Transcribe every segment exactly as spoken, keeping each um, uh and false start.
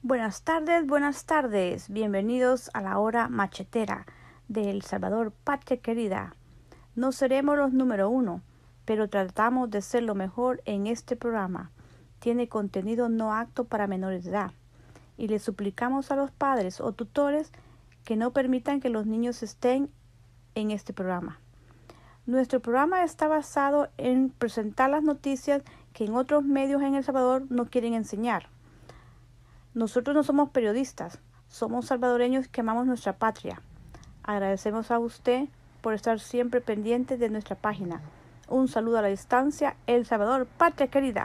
Buenas tardes, buenas tardes. Bienvenidos a la hora machetera de El Salvador, patria querida. No seremos los número uno, pero tratamos de ser lo mejor en este programa. Tiene contenido no apto para menores de edad. Y le suplicamos a los padres o tutores que no permitan que los niños estén en este programa. Nuestro programa está basado en presentar las noticias que en otros medios en El Salvador no quieren enseñar. Nosotros no somos periodistas, somos salvadoreños que amamos nuestra patria. Agradecemos a usted por estar siempre pendiente de nuestra página. Un saludo a la distancia, El Salvador, patria querida.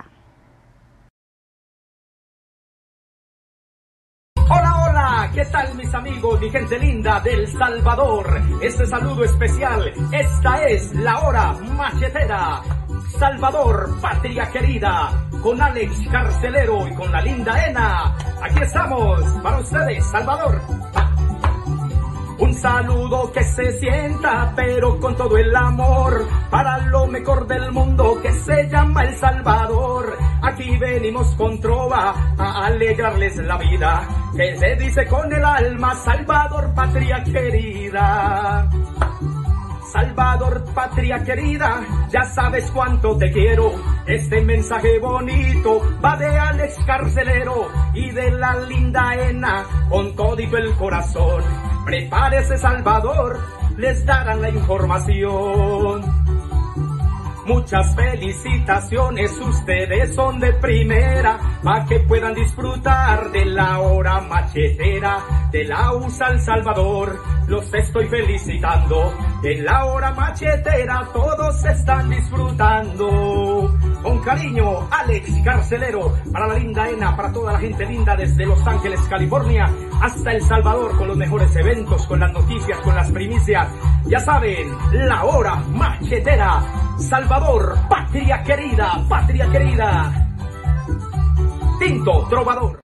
Hola, hola, ¿qué tal mis amigos, mi gente linda del Salvador? Este saludo especial, esta es la hora machetera. Salvador, patria querida, con Alex Carcelero y con la linda Ena. Aquí estamos para ustedes, Salvador. Un saludo que se sienta, pero con todo el amor, para lo mejor del mundo que se llama El Salvador. Aquí venimos con trova a alegrarles la vida, que se dice con el alma, Salvador, patria querida. Salvador, patria querida, ya sabes cuánto te quiero. Este mensaje bonito va de Alex Carcelero y de la linda Ena, con todito el corazón. Prepárese, Salvador, les darán la información. Muchas felicitaciones, ustedes son de primera, para que puedan disfrutar de la hora machetera de la U S A El Salvador. Los estoy felicitando, en la hora machetera todos están disfrutando. Con cariño, Alex Carcelero, para la linda Ena, para toda la gente linda desde Los Ángeles, California, hasta El Salvador, con los mejores eventos, con las noticias, con las primicias. Ya saben, la hora machetera. Salvador, patria querida, patria querida. Tinto Trovador.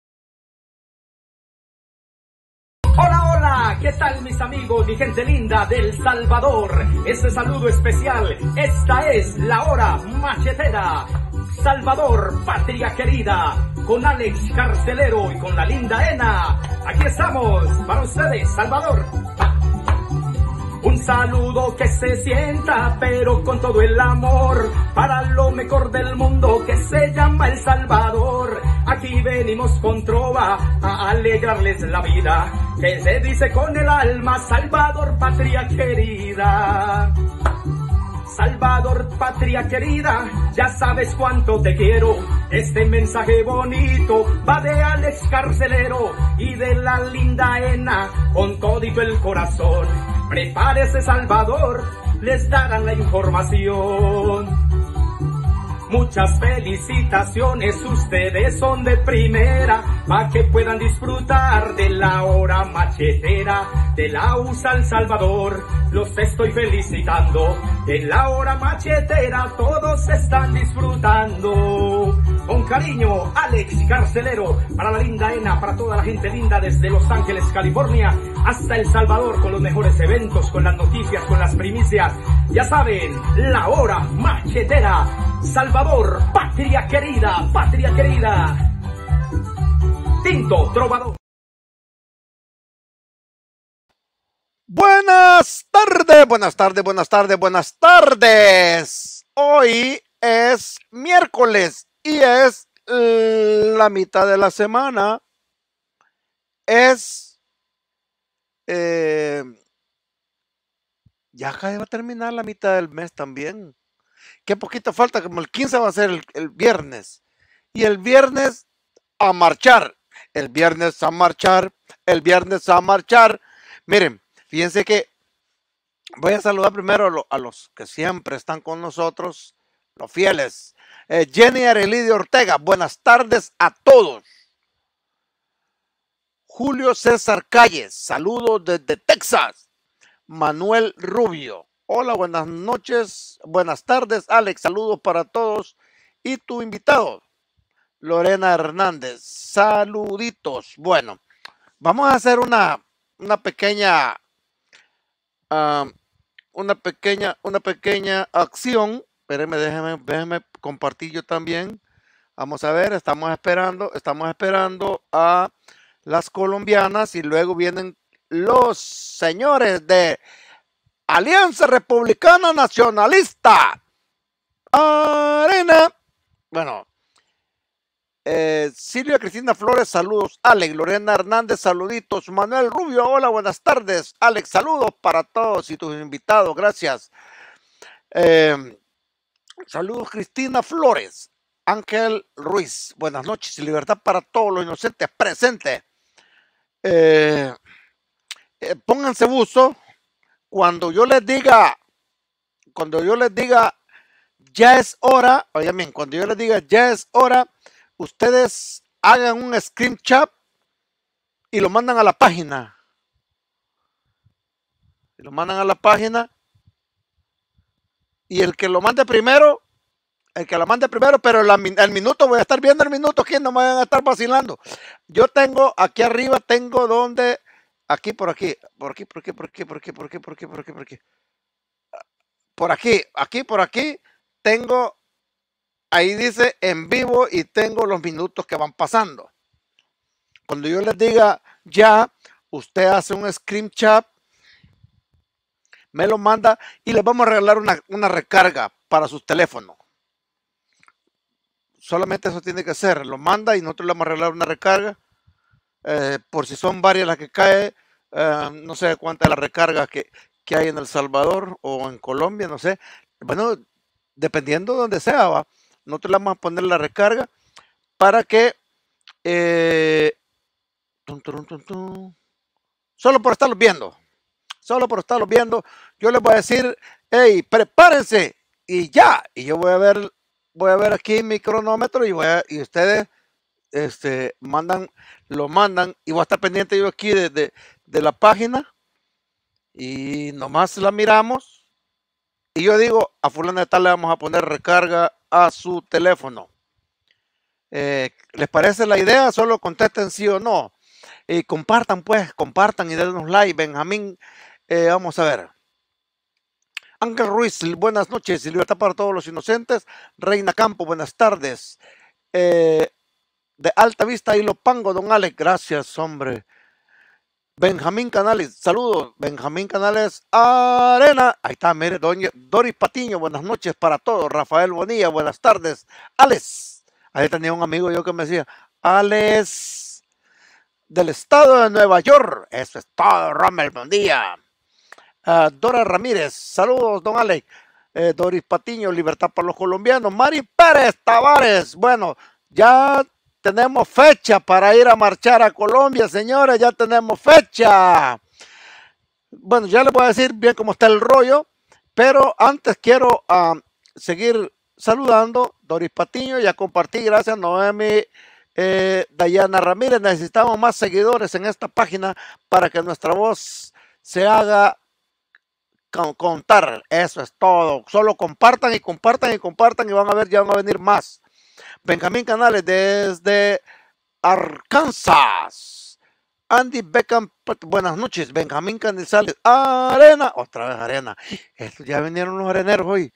Hola, hola, ¿qué tal mis amigos, mi gente linda del Salvador? Este saludo especial, esta es la hora machetera. Salvador, patria querida, con Alex Carcelero y con la linda Ena. Aquí estamos para ustedes, Salvador. Un saludo que se sienta, pero con todo el amor, para lo mejor del mundo que se llama El Salvador. Aquí venimos con trova a alegrarles la vida, que se dice con el alma, Salvador, patria querida. Salvador, patria querida, ya sabes cuánto te quiero. Este mensaje bonito va de Alex Carcelero y de la linda Ena, con todito el corazón. Prepárese, Salvador, les darán la información. Muchas felicitaciones, ustedes son de primera, para que puedan disfrutar de la hora machetera de la U S A El Salvador. Los estoy felicitando, en la hora machetera todos están disfrutando. Con cariño, Alex Carcelero, para la linda Ena, para toda la gente linda desde Los Ángeles, California, hasta El Salvador, con los mejores eventos, con las noticias, con las primicias. Ya saben, la hora machetera. Salvador, patria querida, patria querida. Tinto Trovador. Buenas tardes, buenas tardes, buenas tardes, buenas tardes. Hoy es miércoles y es la mitad de la semana. Es... Eh, ya acaba de terminar la mitad del mes también. Qué poquito falta, como el quince va a ser el, el viernes. Y el viernes a marchar. El viernes a marchar. El viernes a marchar. Miren, fíjense que voy a saludar primero a, lo, a los que siempre están con nosotros, los fieles. Eh, Jenny Arelidio Ortega, buenas tardes a todos. Julio César Calles, saludos desde Texas. Manuel Rubio. Hola, buenas noches, buenas tardes, Alex, saludos para todos y tu invitado, Lorena Hernández, saluditos. Bueno, vamos a hacer una, una pequeña, uh, una pequeña, una pequeña acción. Espérenme, déjenme, déjenme compartir yo también. Vamos a ver, estamos esperando, estamos esperando a las colombianas y luego vienen los señores de Alianza Republicana Nacionalista. Arena. Bueno, eh, Silvia Cristina Flores, saludos. Alex, Lorena Hernández, saluditos. Manuel Rubio, hola, buenas tardes. Alex, saludos para todos y tus invitados, gracias. Eh, saludos, Cristina Flores. Ángel Ruiz, buenas noches y libertad para todos los inocentes presentes. Eh, eh, pónganse buzo cuando yo les diga, cuando yo les diga ya es hora, oigan bien, cuando yo les diga ya es hora, ustedes hagan un screenshot y lo mandan a la página. Y lo mandan a la página y el que lo mande primero, el que la mande primero, pero la, el minuto, voy a estar viendo el minuto, aquí no me van a estar vacilando. Yo tengo, aquí arriba tengo donde, aquí, por aquí, por aquí, por aquí, por aquí, por aquí, por aquí, por aquí, por aquí, por aquí, por aquí, aquí, por aquí, tengo, ahí dice en vivo y tengo los minutos que van pasando. Cuando yo les diga ya, usted hace un screenshot, me lo manda y les vamos a regalar una, una recarga para sus teléfonos. Solamente eso tiene que ser, lo manda y nosotros le vamos a regalar una recarga, eh, por si son varias las que cae, eh, no sé cuántas las recargas que, que hay en El Salvador o en Colombia, no sé, bueno, dependiendo de donde sea, ¿va? Nosotros le vamos a poner la recarga para que, eh, tum, tum, tum, tum, solo por estarlos viendo, solo por estarlos viendo, yo les voy a decir, hey, prepárense y ya, y yo voy a ver voy a ver aquí mi cronómetro y, voy a, y ustedes este, mandan, lo mandan y voy a estar pendiente yo aquí de, de, de la página y nomás la miramos y yo digo a fulano de tal le vamos a poner recarga a su teléfono. Eh, ¿Les parece la idea? Solo contesten sí o no y compartan pues, compartan y denos like. Benjamín, eh, vamos a ver. Ángel Ruiz, buenas noches y libertad para todos los inocentes. Reina Campo, buenas tardes. Eh, de Alta Vista, Ilopango, don Alex, gracias, hombre. Benjamín Canales, saludos. Benjamín Canales, Arena. Ahí está, mire, doña Doris Patiño, buenas noches para todos. Rafael Bonilla, buenas tardes. Alex, ahí tenía un amigo yo que me decía, Alex, del estado de Nueva York. Eso es todo, Rommel, buen día. Uh, Dora Ramírez, saludos, don Alex. Eh, Doris Patiño, libertad para los colombianos. Mari Pérez Tavares, bueno, ya tenemos fecha para ir a marchar a Colombia, señores, ya tenemos fecha. Bueno, ya les voy a decir bien cómo está el rollo, pero antes quiero uh, seguir saludando. Doris Patiño, ya compartí, gracias. Noemi, eh, Dayana Ramírez, necesitamos más seguidores en esta página para que nuestra voz se haga contar, eso es todo, solo compartan y compartan y compartan y van a ver, ya van a venir más. Benjamín Canales desde Arkansas. Andy Beckham, buenas noches. Benjamín Canizales, Arena, otra vez Arena, esto ya vinieron los areneros hoy.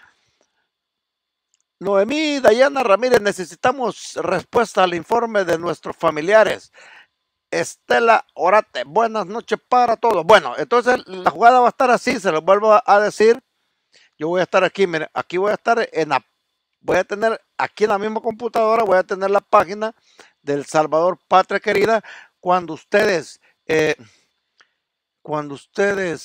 Noemí Dayana Ramírez, necesitamos respuesta al informe de nuestros familiares. Estela Orate, buenas noches para todos. Bueno, entonces la jugada va a estar así, se lo vuelvo a decir. Yo voy a estar aquí, miren, aquí voy a estar en la, voy a tener aquí en la misma computadora, voy a tener la página del Salvador Patria Querida. Cuando ustedes, eh, cuando ustedes,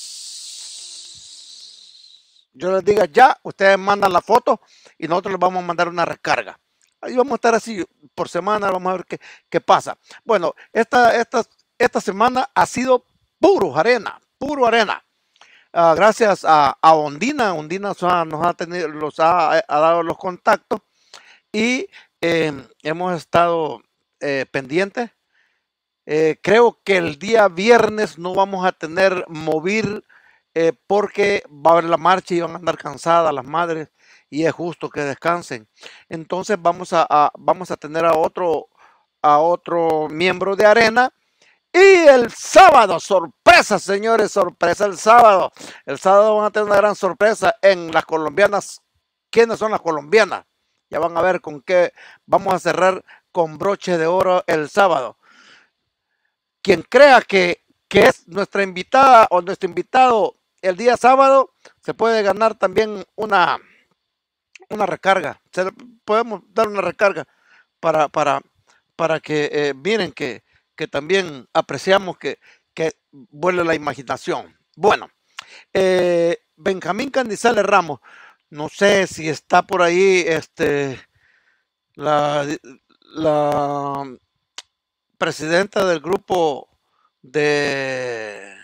yo les diga ya, ustedes mandan la foto y nosotros les vamos a mandar una recarga. Ahí vamos a estar así por semana, vamos a ver qué, qué pasa. Bueno, esta, esta, esta semana ha sido puro arena, puro arena. Uh, gracias a, a Ondina, Ondina nos ha, nos ha, tenido, los ha, ha dado los contactos y eh, hemos estado eh, pendientes. Eh, creo que el día viernes no vamos a tener móvil eh, porque va a haber la marcha y van a andar cansadas las madres. Y es justo que descansen. Entonces vamos a, a, vamos a tener a otro, a otro miembro de Arena. Y el sábado, sorpresa, señores, sorpresa el sábado. El sábado van a tener una gran sorpresa en las colombianas. ¿Quiénes son las colombianas? Ya van a ver con qué vamos a cerrar con broche de oro el sábado. Quien crea que, que es nuestra invitada o nuestro invitado el día sábado, se puede ganar también una, una recarga. Se, podemos dar una recarga para, para, para que eh, miren que, que también apreciamos que, que vuele la imaginación. Bueno, eh, Benjamín Candizales Ramos, no sé si está por ahí este, la, la presidenta del grupo de...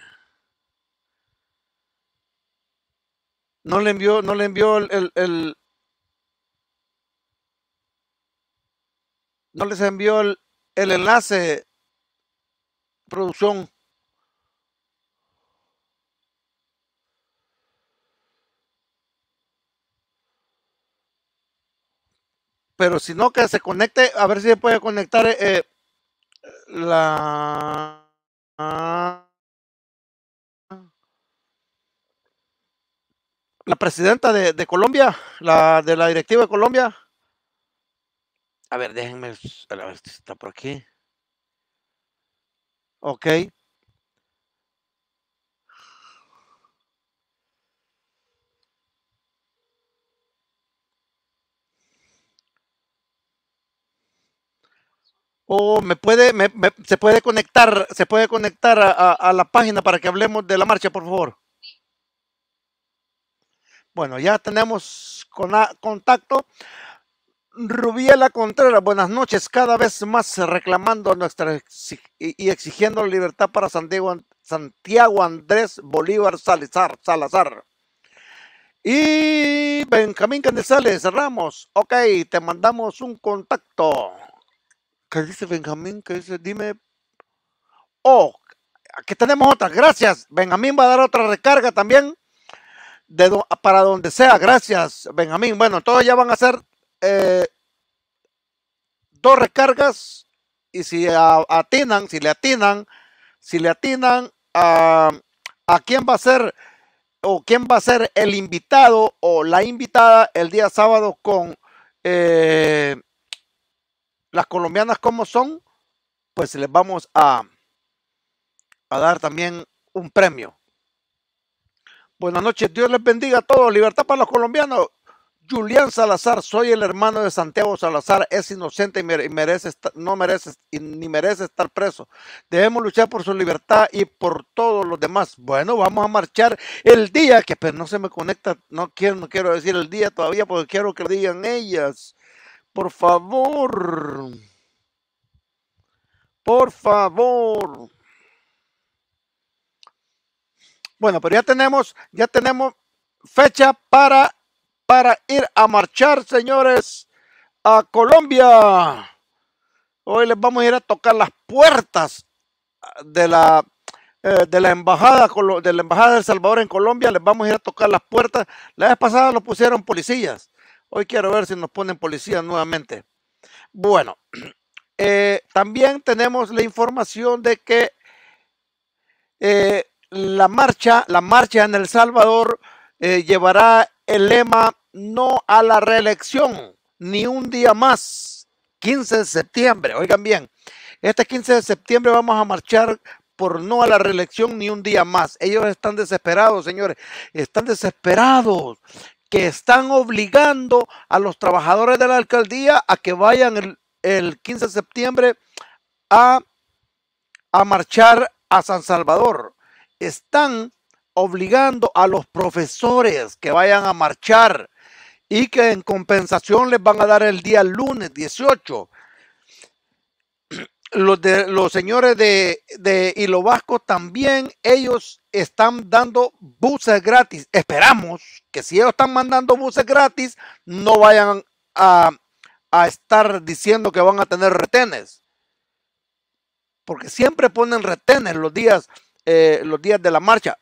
No le envió, no le envió el, el, el no les envió el, el enlace, producción. Pero si no, que se conecte, a ver si se puede conectar eh, la la presidenta de, de Colombia, la de la directiva de Colombia. A ver, déjenme, a ver si está por aquí. Ok. O oh, me puede, me, me, se puede conectar, se puede conectar a, a, a la página para que hablemos de la marcha, por favor. Bueno, ya tenemos con a, contacto. Rubiela Contreras, buenas noches. Cada vez más reclamando nuestra y exigiendo libertad para Santiago, Santiago Andrés Bolívar Salazar. Salazar. Y Benjamín Candizales Ramos, ok, te mandamos un contacto. ¿Qué dice Benjamín? ¿Qué dice? Dime. Oh, aquí tenemos otra. Gracias. Benjamín va a dar otra recarga también. De do, para donde sea. Gracias, Benjamín. Bueno, todos ya van a hacer eh, dos recargas. Y si a, atinan, si le atinan, si le atinan a, a quién va a ser o quién va a ser el invitado o la invitada el día sábado con eh, las colombianas como son, pues les vamos a, a dar también un premio. Buenas noches, Dios les bendiga a todos, libertad para los colombianos. Julián Salazar, soy el hermano de Santiago Salazar, es inocente y merece estar, no merece y ni merece estar preso. Debemos luchar por su libertad y por todos los demás. Bueno, vamos a marchar el día que pero no se me conecta, no quiero, no quiero decir el día todavía porque quiero que digan ellas. Por favor. Por favor. Bueno, pero ya tenemos, ya tenemos fecha para, para ir a marchar, señores, a Colombia. Hoy les vamos a ir a tocar las puertas de la, eh, de la embajada de la embajada de El Salvador en Colombia. Les vamos a ir a tocar las puertas. La vez pasada lo pusieron policías. Hoy quiero ver si nos ponen policías nuevamente. Bueno, eh, también tenemos la información de que eh, la marcha, la marcha en El Salvador eh, llevará el lema no a la reelección, ni un día más, quince de septiembre, oigan bien, este quince de septiembre vamos a marchar por no a la reelección ni un día más. Ellos están desesperados, señores, están desesperados, que están obligando a los trabajadores de la alcaldía a que vayan el, el quince de septiembre a, a marchar a San Salvador. Están obligando a los profesores que vayan a marchar y que en compensación les van a dar el día lunes dieciocho. Los, de, los señores de, de Hilo Vasco también, ellos están dando buses gratis. Esperamos que si ellos están mandando buses gratis, no vayan a, a estar diciendo que van a tener retenes. Porque siempre ponen retenes los días Eh, los días de la marcha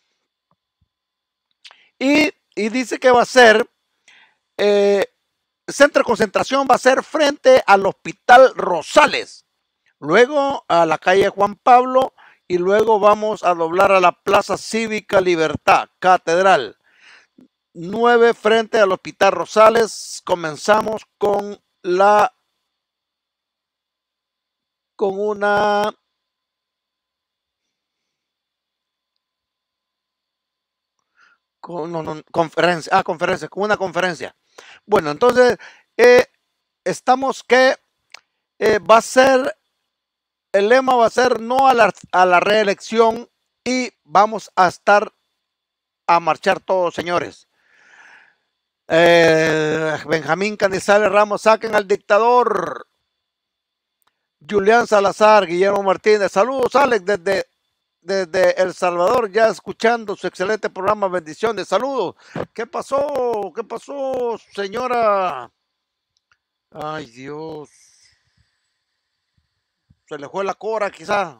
y, y dice que va a ser eh, centro de concentración va a ser frente al Hospital Rosales, luego a la calle Juan Pablo y luego vamos a doblar a la Plaza Cívica Libertad Catedral. nueve frente al Hospital Rosales. Comenzamos con la con una con, no, no, conferencia, ah, conferencia, con una conferencia. Bueno, entonces eh, estamos que eh, va a ser, el lema va a ser no a la, a la reelección y vamos a estar a marchar todos, señores. Eh, Benjamín Canizales Ramos, saquen al dictador. Julián Salazar, Guillermo Martínez, saludos Alex desde, desde El Salvador, ya escuchando su excelente programa, bendiciones, saludos. ¿Qué pasó? ¿Qué pasó, señora? Ay, Dios. Se le fue la cora, quizá.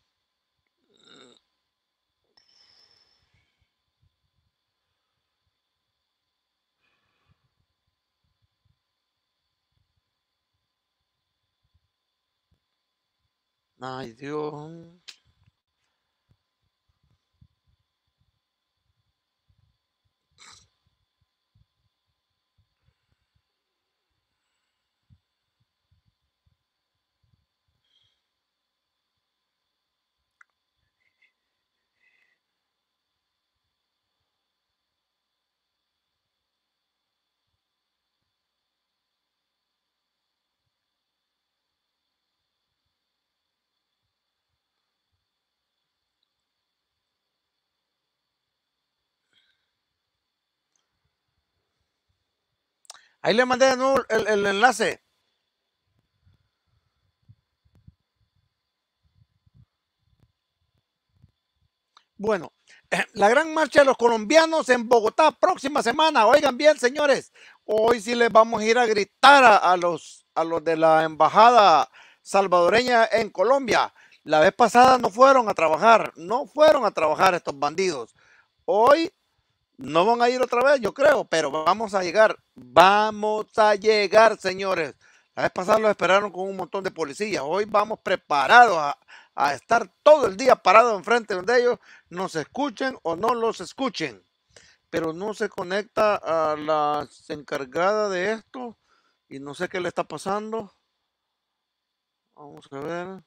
Ay, Dios. Ahí le mandé de nuevo el, el enlace. Bueno, eh, la gran marcha de los colombianos en Bogotá, próxima semana. Oigan bien, señores, hoy sí les vamos a ir a gritar a, a los, a los de la embajada salvadoreña en Colombia. La vez pasada no fueron a trabajar, no fueron a trabajar estos bandidos. Hoy no van a ir otra vez, yo creo, pero vamos a llegar, vamos a llegar, señores. La vez pasada los esperaron con un montón de policías. Hoy vamos preparados a, a estar todo el día parados enfrente de ellos, nos escuchen o no los escuchen. Pero no se conecta a la encargada de esto y no sé qué le está pasando. Vamos a ver.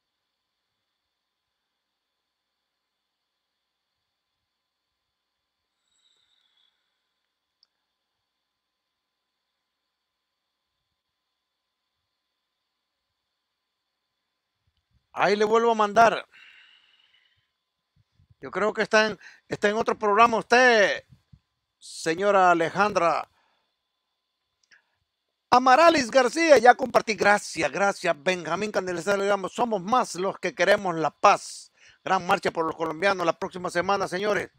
Ahí le vuelvo a mandar. Yo creo que está en, está en otro programa usted, señora Alejandra. Amaralis García, ya compartí. Gracias, gracias. Benjamín Candeleza, digamos, somos más los que queremos la paz. Gran marcha por los colombianos la próxima semana, señores.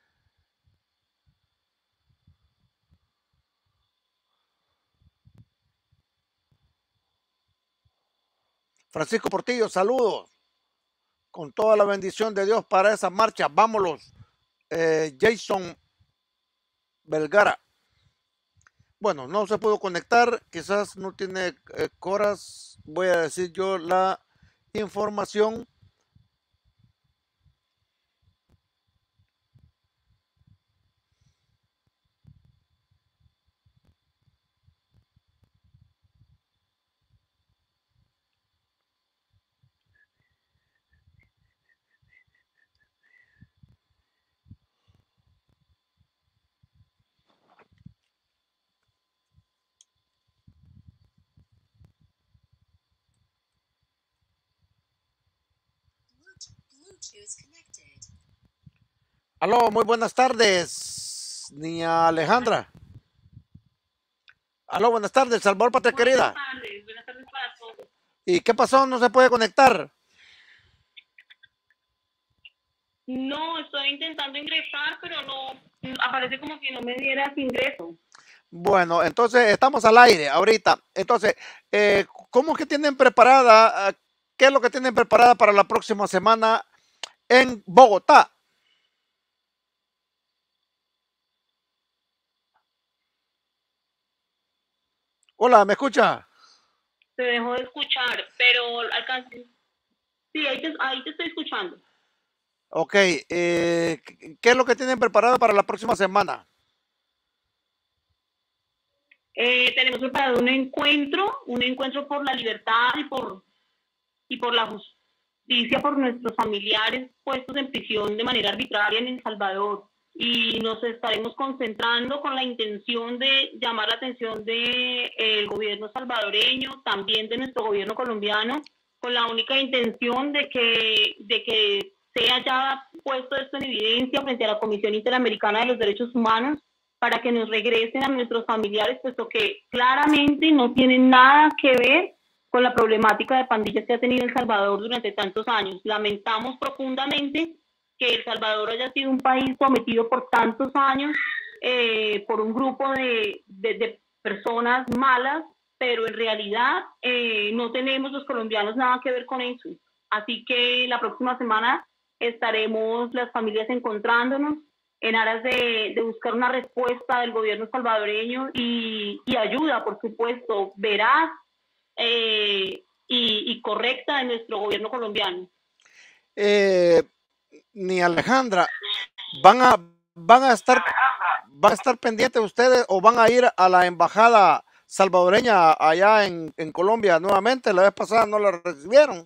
Francisco Portillo, saludos. Con toda la bendición de Dios para esa marcha. Vámonos. Eh, Jason Belgara. Bueno, no se pudo conectar. Quizás no tiene eh, coras. Voy a decir yo la información. Aló, muy buenas tardes, niña Alejandra. Aló, buenas tardes, Salvador Patria Querida. Buenas tardes, buenas tardes para todos. ¿Y qué pasó? ¿No se puede conectar? No, estoy intentando ingresar, pero no, aparece como que no me dieras ingreso. Bueno, entonces estamos al aire ahorita. Entonces, eh, ¿cómo es que tienen preparada, uh, qué es lo que tienen preparada para la próxima semana en Bogotá? Hola, ¿me escucha? Se dejó de escuchar, pero alcancé. Sí, ahí te, ahí te estoy escuchando. Ok, eh, ¿qué es lo que tienen preparado para la próxima semana? Eh, tenemos preparado un encuentro, un encuentro por la libertad y por, y por la justicia por nuestros familiares puestos en prisión de manera arbitraria en El Salvador. Y nos estaremos concentrando con la intención de llamar la atención del de, gobierno salvadoreño, también de nuestro gobierno colombiano, con la única intención de que, de que sea ya puesto esto en evidencia frente a la Comisión Interamericana de los Derechos Humanos, para que nos regresen a nuestros familiares, puesto que claramente no tienen nada que ver con la problemática de pandillas que ha tenido El Salvador durante tantos años. Lamentamos profundamente que El Salvador haya sido un país sometido por tantos años eh, por un grupo de, de, de personas malas, pero en realidad eh, no tenemos los colombianos nada que ver con eso. Así que la próxima semana estaremos las familias encontrándonos en aras de, de buscar una respuesta del gobierno salvadoreño y, y ayuda, por supuesto, veraz eh, y, y correcta de nuestro gobierno colombiano. Eh, ni Alejandra, ¿van a, van a estar van a estar pendientes ustedes o van a ir a la embajada salvadoreña allá en, en Colombia nuevamente? La vez pasada no la recibieron.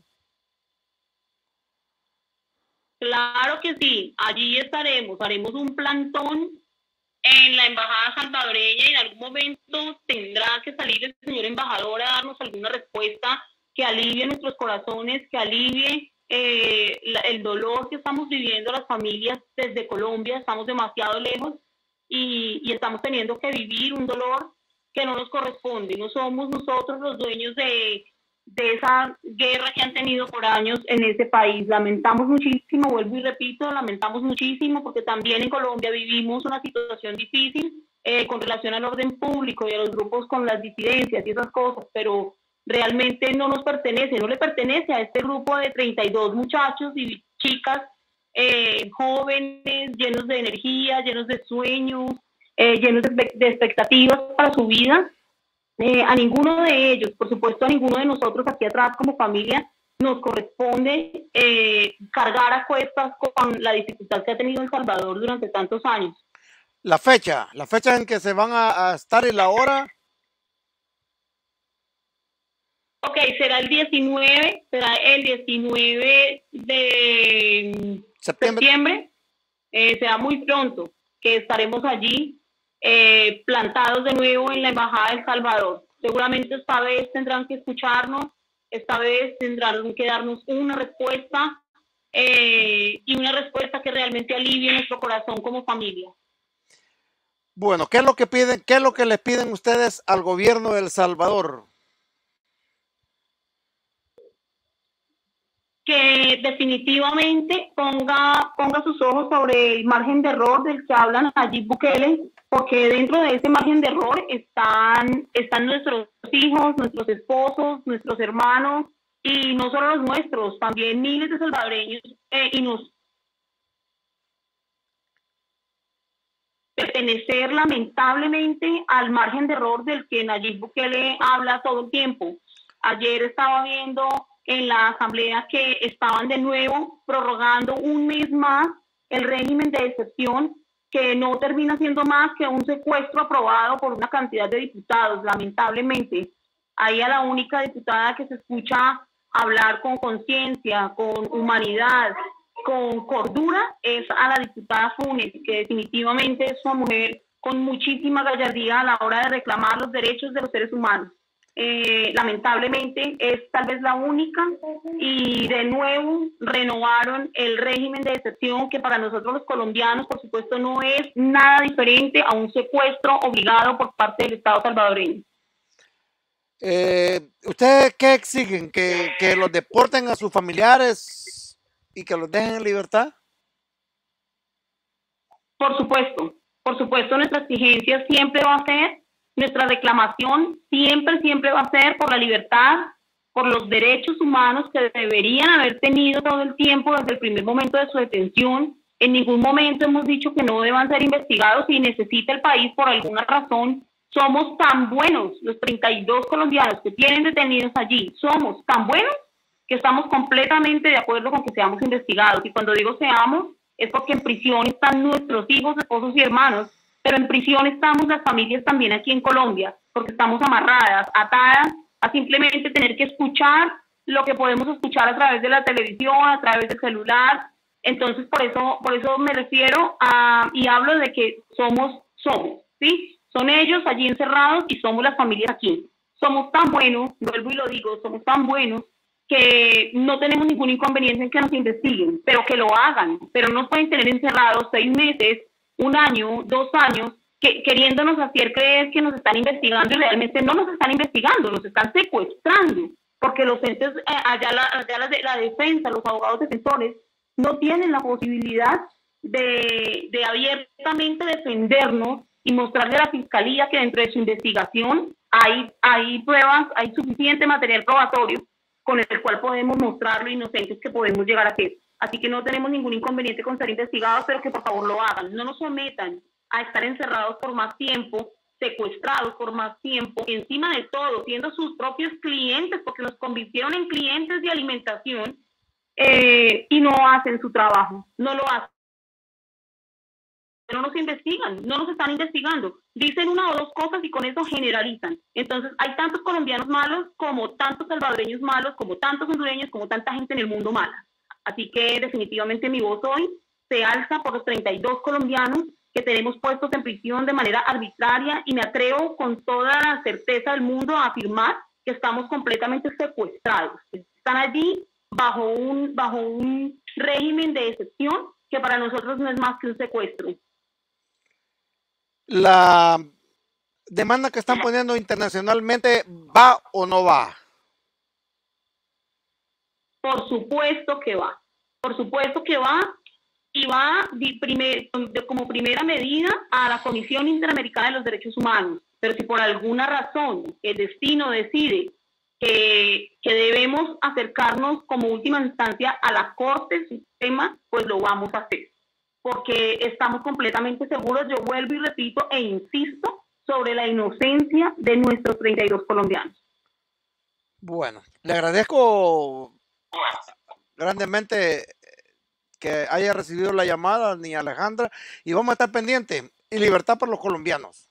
Claro que sí, allí estaremos, haremos un plantón en la embajada salvadoreña y en algún momento tendrá que salir el señor embajador a darnos alguna respuesta que alivie nuestros corazones, que alivie eh, la, el dolor que estamos viviendo las familias desde Colombia. Estamos demasiado lejos y, y estamos teniendo que vivir un dolor que no nos corresponde. No somos nosotros los dueños de... de esa guerra que han tenido por años en ese país. Lamentamos muchísimo, vuelvo y repito, lamentamos muchísimo porque también en Colombia vivimos una situación difícil eh, con relación al orden público y a los grupos con las disidencias y esas cosas, pero realmente no nos pertenece, no le pertenece a este grupo de treinta y dos muchachos y chicas eh, jóvenes, llenos de energía, llenos de sueños, eh, llenos de, de expectativas para su vida. Eh, a ninguno de ellos, por supuesto a ninguno de nosotros aquí atrás como familia, nos corresponde eh, cargar a cuestas con la dificultad que ha tenido El Salvador durante tantos años. La fecha, la fecha en que se van a, a estar y la hora. Ok, será el diecinueve, será el diecinueve de septiembre, septiembre. Eh, será muy pronto que estaremos allí. Eh, plantados de nuevo en la embajada de El Salvador. Seguramente esta vez tendrán que escucharnos, esta vez tendrán que darnos una respuesta eh, y una respuesta que realmente alivie nuestro corazón como familia. Bueno, ¿qué es lo que piden? ¿Qué es lo que les piden ustedes al gobierno de El Salvador? Que definitivamente ponga, ponga sus ojos sobre el margen de error del que hablan Nayib Bukele, porque dentro de ese margen de error están, están nuestros hijos, nuestros esposos, nuestros hermanos, y no solo los nuestros, también miles de salvadoreños, eh, y nos pertenecer lamentablemente al margen de error del que Nayib Bukele habla todo el tiempo. Ayer estaba viendo en la asamblea que estaban de nuevo prorrogando un mes más el régimen de excepción, que no termina siendo más que un secuestro aprobado por una cantidad de diputados, lamentablemente. Ahí a la única diputada que se escucha hablar con conciencia, con humanidad, con cordura, es a la diputada Funes, que definitivamente es una mujer con muchísima gallardía a la hora de reclamar los derechos de los seres humanos. Eh, lamentablemente es tal vez la única, y de nuevo renovaron el régimen de excepción, que para nosotros los colombianos por supuesto no es nada diferente a un secuestro obligado por parte del Estado salvadoreño. Eh, ¿Ustedes qué exigen? ¿Que, que los deporten a sus familiares y que los dejen en libertad? Por supuesto, por supuesto nuestra exigencia siempre va a ser, nuestra reclamación siempre, siempre va a ser por la libertad, por los derechos humanos que deberían haber tenido todo el tiempo desde el primer momento de su detención. En ningún momento hemos dicho que no deban ser investigados si necesita el país por alguna razón. Somos tan buenos, los treinta y dos colombianos que tienen detenidos allí, somos tan buenos que estamos completamente de acuerdo con que seamos investigados. Y cuando digo seamos, es porque en prisión están nuestros hijos, esposos y hermanos, pero en prisión estamos las familias también aquí en Colombia, porque estamos amarradas, atadas a simplemente tener que escuchar lo que podemos escuchar a través de la televisión, a través del celular. Entonces, por eso, por eso me refiero a, y hablo de que somos, somos, ¿sí? Son ellos allí encerrados y somos las familias aquí. Somos tan buenos, vuelvo y lo digo, somos tan buenos que no tenemos ningún inconveniente en que nos investiguen, pero que lo hagan, pero no pueden tener encerrados seis meses, un año, dos años, que, queriéndonos hacer creer que nos están investigando y realmente no nos están investigando, nos están secuestrando, porque los entes, eh, allá, la, allá la, la defensa, los abogados defensores, no tienen la posibilidad de, de abiertamente defendernos y mostrarle a la fiscalía que dentro de su investigación hay, hay pruebas, hay suficiente material probatorio con el cual podemos mostrar lo inocentes que podemos llegar a ser. Así que no tenemos ningún inconveniente con ser investigados, pero que por favor lo hagan. No nos sometan a estar encerrados por más tiempo, secuestrados por más tiempo, encima de todo, siendo sus propios clientes, porque nos convirtieron en clientes de alimentación, eh, y no hacen su trabajo, no lo hacen. No nos investigan, no nos están investigando. Dicen una o dos cosas y con eso generalizan. Entonces, hay tantos colombianos malos como tantos salvadoreños malos, como tantos hondureños, como tanta gente en el mundo mala. Así que definitivamente mi voz hoy se alza por los treinta y dos colombianos que tenemos puestos en prisión de manera arbitraria, y me atrevo con toda la certeza del mundo a afirmar que estamos completamente secuestrados. Están allí bajo un, bajo un régimen de excepción que para nosotros no es más que un secuestro. La demanda que están poniendo internacionalmente, ¿va o no va? Por supuesto que va, por supuesto que va, y va de primer, de, como primera medida a la Comisión Interamericana de los Derechos Humanos. Pero si por alguna razón el destino decide que, que debemos acercarnos como última instancia a la Corte Suprema, pues lo vamos a hacer, porque estamos completamente seguros, yo vuelvo y repito e insisto, sobre la inocencia de nuestros treinta y dos colombianos. Bueno, le agradezco grandemente que haya recibido la llamada, ni Alejandra, y vamos a estar pendientes. Y libertad para los colombianos.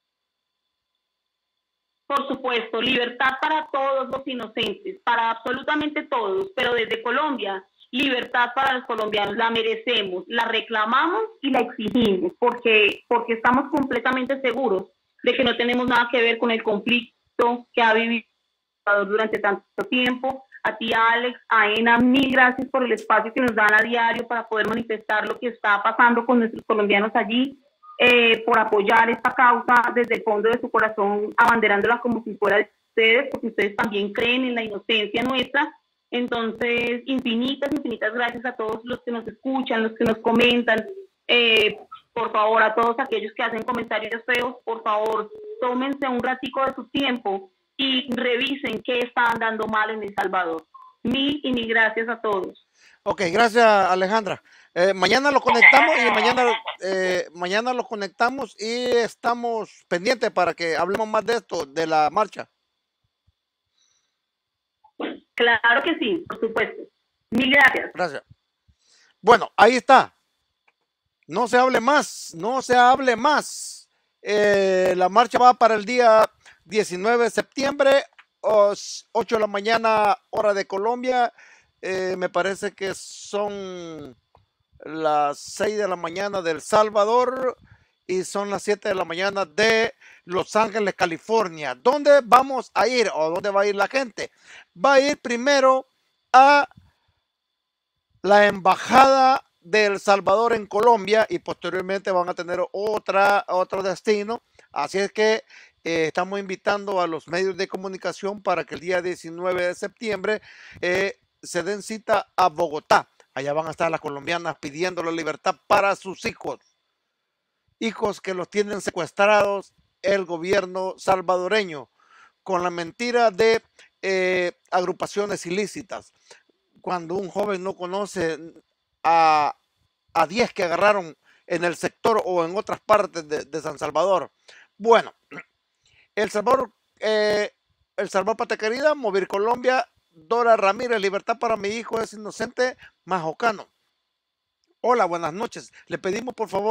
Por supuesto, libertad para todos los inocentes, para absolutamente todos, pero desde Colombia, libertad para los colombianos, la merecemos, la reclamamos y la exigimos, porque, porque estamos completamente seguros de que no tenemos nada que ver con el conflicto que ha vivido durante tanto tiempo. A ti, Alex, a Ena, mil gracias por el espacio que nos dan a diario para poder manifestar lo que está pasando con nuestros colombianos allí, eh, por apoyar esta causa desde el fondo de su corazón, abanderándola como si fuera de ustedes, porque ustedes también creen en la inocencia nuestra. Entonces, infinitas, infinitas gracias a todos los que nos escuchan, los que nos comentan. Eh, por favor, a todos aquellos que hacen comentarios feos, por favor, tómense un ratico de su tiempo y revisen qué está andando mal en El Salvador. Mil y mil gracias a todos. Ok, gracias, Alejandra. Eh, mañana lo conectamos y mañana, eh, mañana lo conectamos y estamos pendientes para que hablemos más de esto, de la marcha. Claro que sí, por supuesto. Mil gracias. Gracias. Bueno, ahí está. No se hable más, no se hable más. Eh, la marcha va para el día diecinueve de septiembre, ocho de la mañana, hora de Colombia. Eh, me parece que son las seis de la mañana de El Salvador y son las siete de la mañana de Los Ángeles, California. ¿Dónde vamos a ir o dónde va a ir la gente? Va a ir primero a la embajada de El Salvador en Colombia y posteriormente van a tener otra, otro destino. Así es que eh, estamos invitando a los medios de comunicación para que el día diecinueve de septiembre eh, se den cita a Bogotá. Allá van a estar las colombianas pidiendo la libertad para sus hijos. Hijos que los tienen secuestrados el gobierno salvadoreño con la mentira de eh, agrupaciones ilícitas. Cuando un joven no conoce a, a diez que agarraron en el sector o en otras partes de, de San Salvador. Bueno, El Salvador, eh, El Salvador Patria Querida, Movir Colombia, Dora Ramírez, libertad para mi hijo es inocente, Majocano. Hola, buenas noches. Le pedimos por favor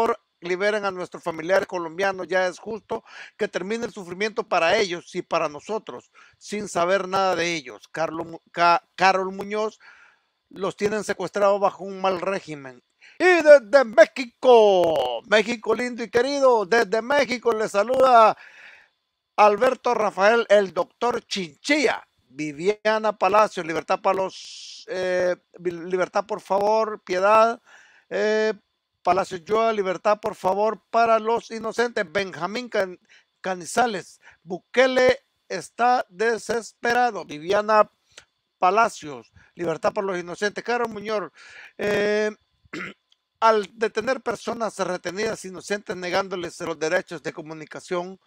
liberen a nuestros familiares colombianos. Ya es justo que termine el sufrimiento para ellos y para nosotros, sin saber nada de ellos. Carlos, Carol Muñoz los tienen secuestrados bajo un mal régimen. Y desde México, México lindo y querido, desde México les saluda Alberto Rafael, el doctor Chinchilla. Viviana Palacios, libertad para los, eh, libertad por favor, piedad, eh, Palacios Joa, libertad por favor para los inocentes. Benjamín Can Canizales, Bukele está desesperado. Viviana Palacios, libertad para los inocentes. Carol Muñoz, eh, al detener personas retenidas inocentes negándoles los derechos de comunicación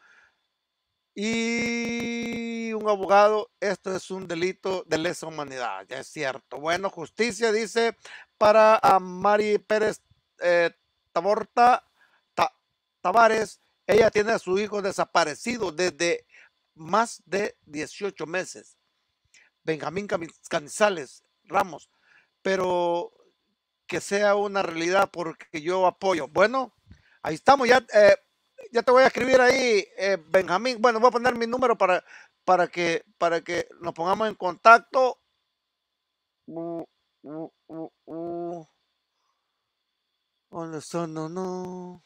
y un abogado, esto es un delito de lesa humanidad, ya es cierto. Bueno, justicia dice para a Mari Pérez eh, Taborta Ta, Tavares, ella tiene a su hijo desaparecido desde más de dieciocho meses. Benjamín Canizales Ramos, pero que sea una realidad porque yo apoyo. Bueno, ahí estamos, ya eh, ya te voy a escribir ahí, eh, Benjamín. Bueno, voy a poner mi número para, para, que, para que nos pongamos en contacto. Uh, uh, uh, uh. ¿Dónde son? No, no.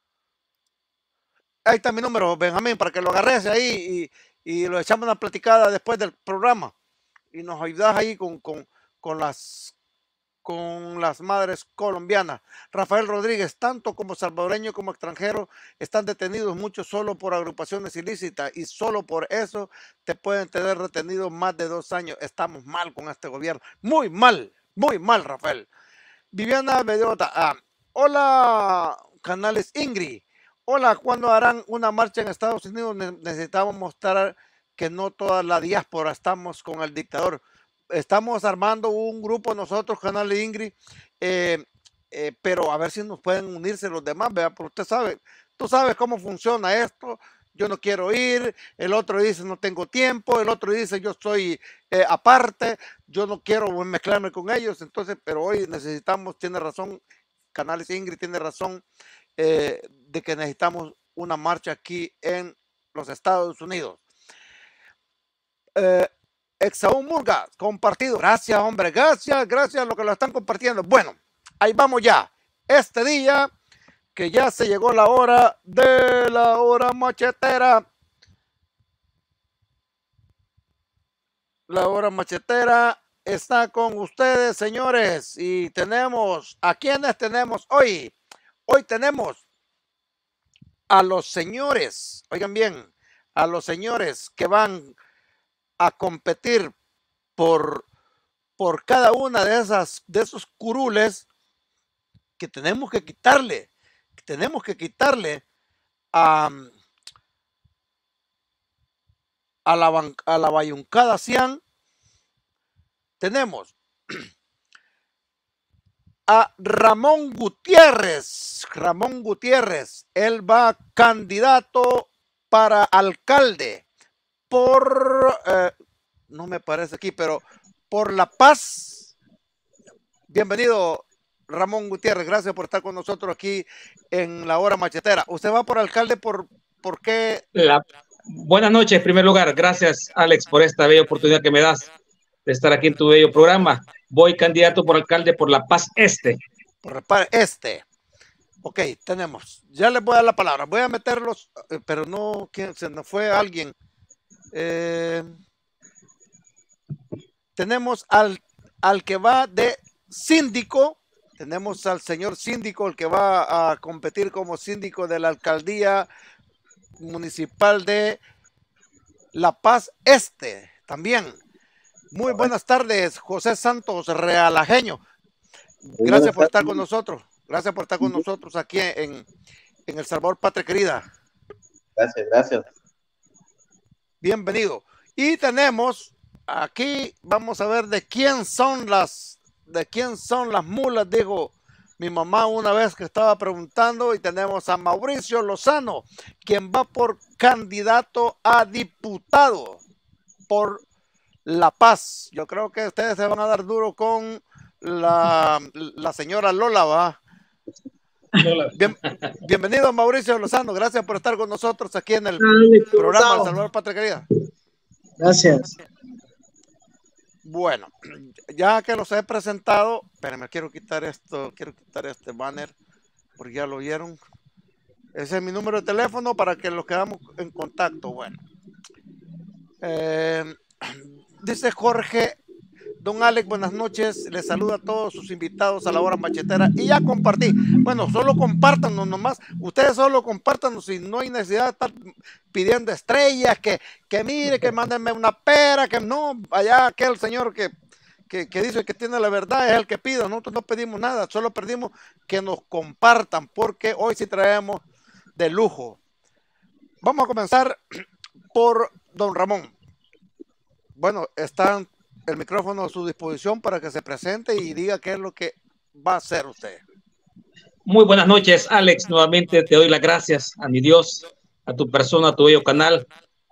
Ahí está mi número, Benjamín, para que lo agarres ahí y, y lo echamos una platicada después del programa. Y nos ayudas ahí con, con, con las con las madres colombianas. Rafael Rodríguez, tanto como salvadoreño como extranjero, están detenidos muchos solo por agrupaciones ilícitas y solo por eso te pueden tener retenido más de dos años. Estamos mal con este gobierno. Muy mal, muy mal, Rafael. Viviana Mediota, ah, hola, Canales Ingrid. Hola, ¿cuándo harán una marcha en Estados Unidos? Necesitamos mostrar que no toda la diáspora estamos con el dictador. Estamos armando un grupo nosotros, Canal Ingrid, eh, eh, pero a ver si nos pueden unirse los demás, ¿verdad? Porque usted sabe, tú sabes cómo funciona esto. Yo no quiero ir, el otro dice no tengo tiempo, el otro dice yo estoy eh, aparte, yo no quiero mezclarme con ellos. Entonces, pero hoy necesitamos, tiene razón, Canales Ingrid tiene razón, eh, de que necesitamos una marcha aquí en los Estados Unidos. Eh, Exaú Murga, compartido. Gracias, hombre. Gracias, gracias a los que lo están compartiendo. Bueno, ahí vamos ya. Este día, que ya se llegó la hora de la hora machetera. La hora machetera está con ustedes, señores. Y tenemos, ¿a quiénes tenemos hoy? Hoy tenemos a los señores, oigan bien, a los señores que van a competir por, por cada una de esas, de esos curules que tenemos que quitarle, que tenemos que quitarle a, a la, a la bayuncada Cian. Tenemos a Ramón Gutiérrez, Ramón Gutiérrez, él va candidato para alcalde por, eh, no me parece aquí, pero por La Paz. Bienvenido, Ramón Gutiérrez, gracias por estar con nosotros aquí en la hora machetera. ¿Usted va por alcalde por, por qué? La... Buenas noches, en primer lugar, gracias Alex por esta bella oportunidad que me das de estar aquí en tu bello programa. Voy candidato por alcalde por La Paz Este. Por La Paz Este. Ok, tenemos. Ya les voy a dar la palabra. Voy a meterlos, pero no, ¿quién? Se nos fue alguien. Eh, tenemos al, al que va de síndico, tenemos al señor síndico, el que va a competir como síndico de la alcaldía municipal de La Paz Este, también. Muy buenas tardes, José Santos Realajeño. Gracias por estar con nosotros, gracias por estar con nosotros aquí en, en El Salvador, patria querida. Gracias, gracias. Bienvenido. Y tenemos aquí, vamos a ver de quién son las, de quién son las mulas, dijo mi mamá una vez que estaba preguntando, y tenemos a Mauricio Lozano, quien va por candidato a diputado por La Paz. Yo creo que ustedes se van a dar duro con la, la señora Lola, ¿va? Bien, bienvenido Mauricio Lozano, gracias por estar con nosotros aquí en el Dale, programa El Salvador Patria Querida. Gracias. Bueno, ya que los he presentado, espérenme, quiero quitar esto, quiero quitar este banner, porque ya lo vieron. Ese es mi número de teléfono para que los quedamos en contacto. Bueno, eh, dice Jorge, don Alex, buenas noches, les saluda a todos sus invitados a la hora machetera y ya compartí. Bueno, solo compártanos nomás, ustedes solo compártanos y no hay necesidad de estar pidiendo estrellas, que, que mire, que mándenme una pera, que no, allá aquel señor que, que, que dice que tiene la verdad es el que pide, nosotros no pedimos nada, solo pedimos que nos compartan, porque hoy sí traemos de lujo. Vamos a comenzar por don Ramón. Bueno, están el micrófono a su disposición para que se presente y diga qué es lo que va a hacer usted. Muy buenas noches, Alex. Nuevamente te doy las gracias a mi Dios, a tu persona, a tu bello canal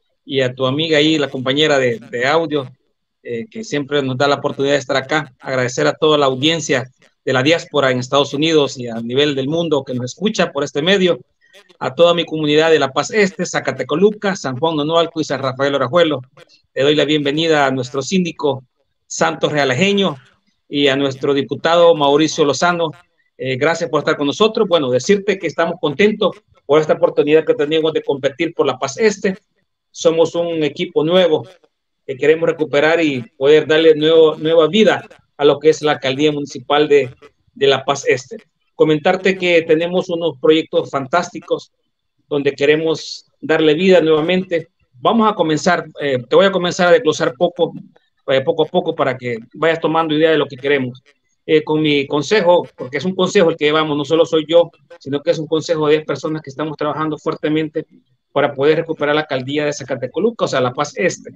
y a tu amiga ahí, la compañera de, de audio, eh, que siempre nos da la oportunidad de estar acá. Agradecer a toda la audiencia de la diáspora en Estados Unidos y a nivel del mundo que nos escucha por este medio. A toda mi comunidad de La Paz Este, Zacatecoluca, San Juan Nonualco y San Rafael Orajuelo. Le doy la bienvenida a nuestro síndico Santos Realejeño y a nuestro diputado Mauricio Lozano. Eh, gracias por estar con nosotros. Bueno, decirte que estamos contentos por esta oportunidad que tenemos de competir por La Paz Este. Somos un equipo nuevo que queremos recuperar y poder darle nuevo, nueva vida a lo que es la alcaldía municipal de, de La Paz Este. Comentarte que tenemos unos proyectos fantásticos donde queremos darle vida nuevamente. Vamos a comenzar, eh, te voy a comenzar a desglosar poco, eh, poco a poco para que vayas tomando idea de lo que queremos. Eh, con mi consejo, porque es un consejo el que llevamos, no solo soy yo, sino que es un consejo de diez personas que estamos trabajando fuertemente para poder recuperar la alcaldía de Zacatecoluca, o sea, La Paz Este.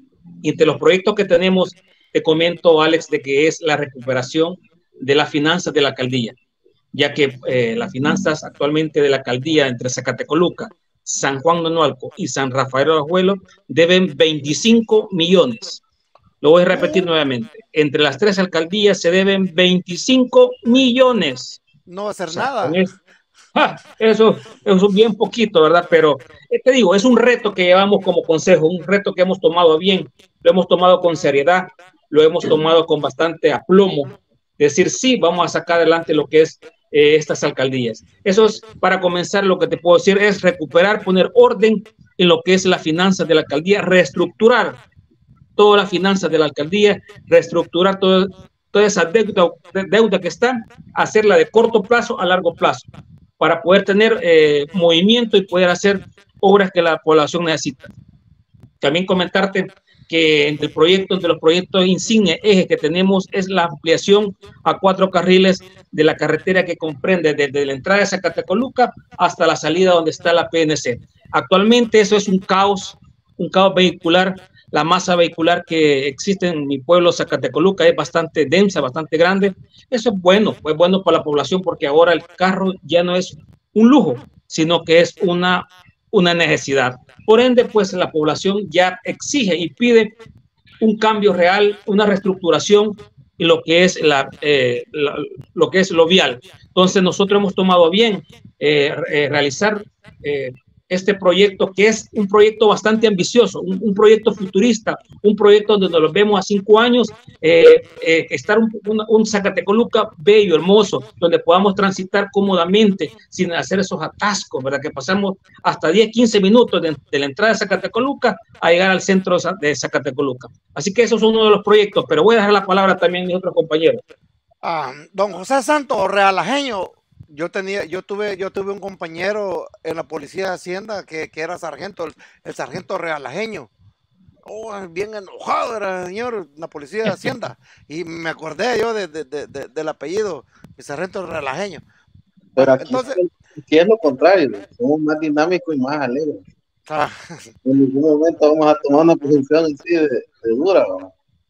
Y entre los proyectos que tenemos, te comento, Alex, de que es la recuperación de las finanzas de la alcaldía, ya que eh, las finanzas actualmente de la alcaldía entre Zacatecoluca, San Juan Nonualco y San Rafael Orajuelo deben veinticinco millones. Lo voy a repetir nuevamente. Entre las tres alcaldías se deben veinticinco millones. No va a hacer o sea, nada. Eso, ¡ja! eso, eso es bien poquito, ¿verdad? Pero eh, te digo, es un reto que llevamos como consejo, un reto que hemos tomado bien, lo hemos tomado con seriedad, lo hemos tomado con bastante aplomo. Decir, sí, vamos a sacar adelante lo que es eh, estas alcaldías. Eso es, para comenzar, lo que te puedo decir es recuperar, poner orden en lo que es la finanza de la alcaldía, reestructurar todas las finanzas de la alcaldía, reestructurar todo, toda esa deuda, deuda que está, hacerla de corto plazo a largo plazo, para poder tener eh, movimiento y poder hacer obras que la población necesita. También comentarte que entre el proyecto, entre los proyectos insignia, ejes que tenemos es la ampliación a cuatro carriles de la carretera que comprende desde la entrada de Zacatecoluca hasta la salida donde está la P N C. Actualmente eso es un caos, un caos vehicular. La masa vehicular que existe en mi pueblo Zacatecoluca es bastante densa, bastante grande. Eso es bueno, es bueno para la población porque ahora el carro ya no es un lujo, sino que es una, una necesidad. Por ende, pues la población ya exige y pide un cambio real, una reestructuración y lo que es, la, eh, la, lo, que es lo vial. Entonces nosotros hemos tomado bien eh, eh, realizar eh, este proyecto, que es un proyecto bastante ambicioso, un, un proyecto futurista, un proyecto donde nos vemos a cinco años, eh, eh, estar un, un, un Zacatecoluca bello, hermoso, donde podamos transitar cómodamente sin hacer esos atascos, ¿verdad? Que pasamos hasta diez, quince minutos de, de la entrada de Zacatecoluca a llegar al centro de Zacatecoluca. Así que eso es uno de los proyectos, pero voy a dejar la palabra también a mis otros compañeros. Ah, don José Santos Realajeño. Yo tenía, yo tuve, yo tuve un compañero en la policía de Hacienda que, que era sargento, el, el sargento Realajeño. Oh, bien enojado era el señor, la policía de Hacienda. Y me acordé yo de, de, de, de, del apellido, el sargento Realajeño. Pero aquí, entonces, aquí es lo contrario, somos más dinámicos y más alegres. Ah, en ningún momento vamos a tomar una posición así de, de dura, ¿no?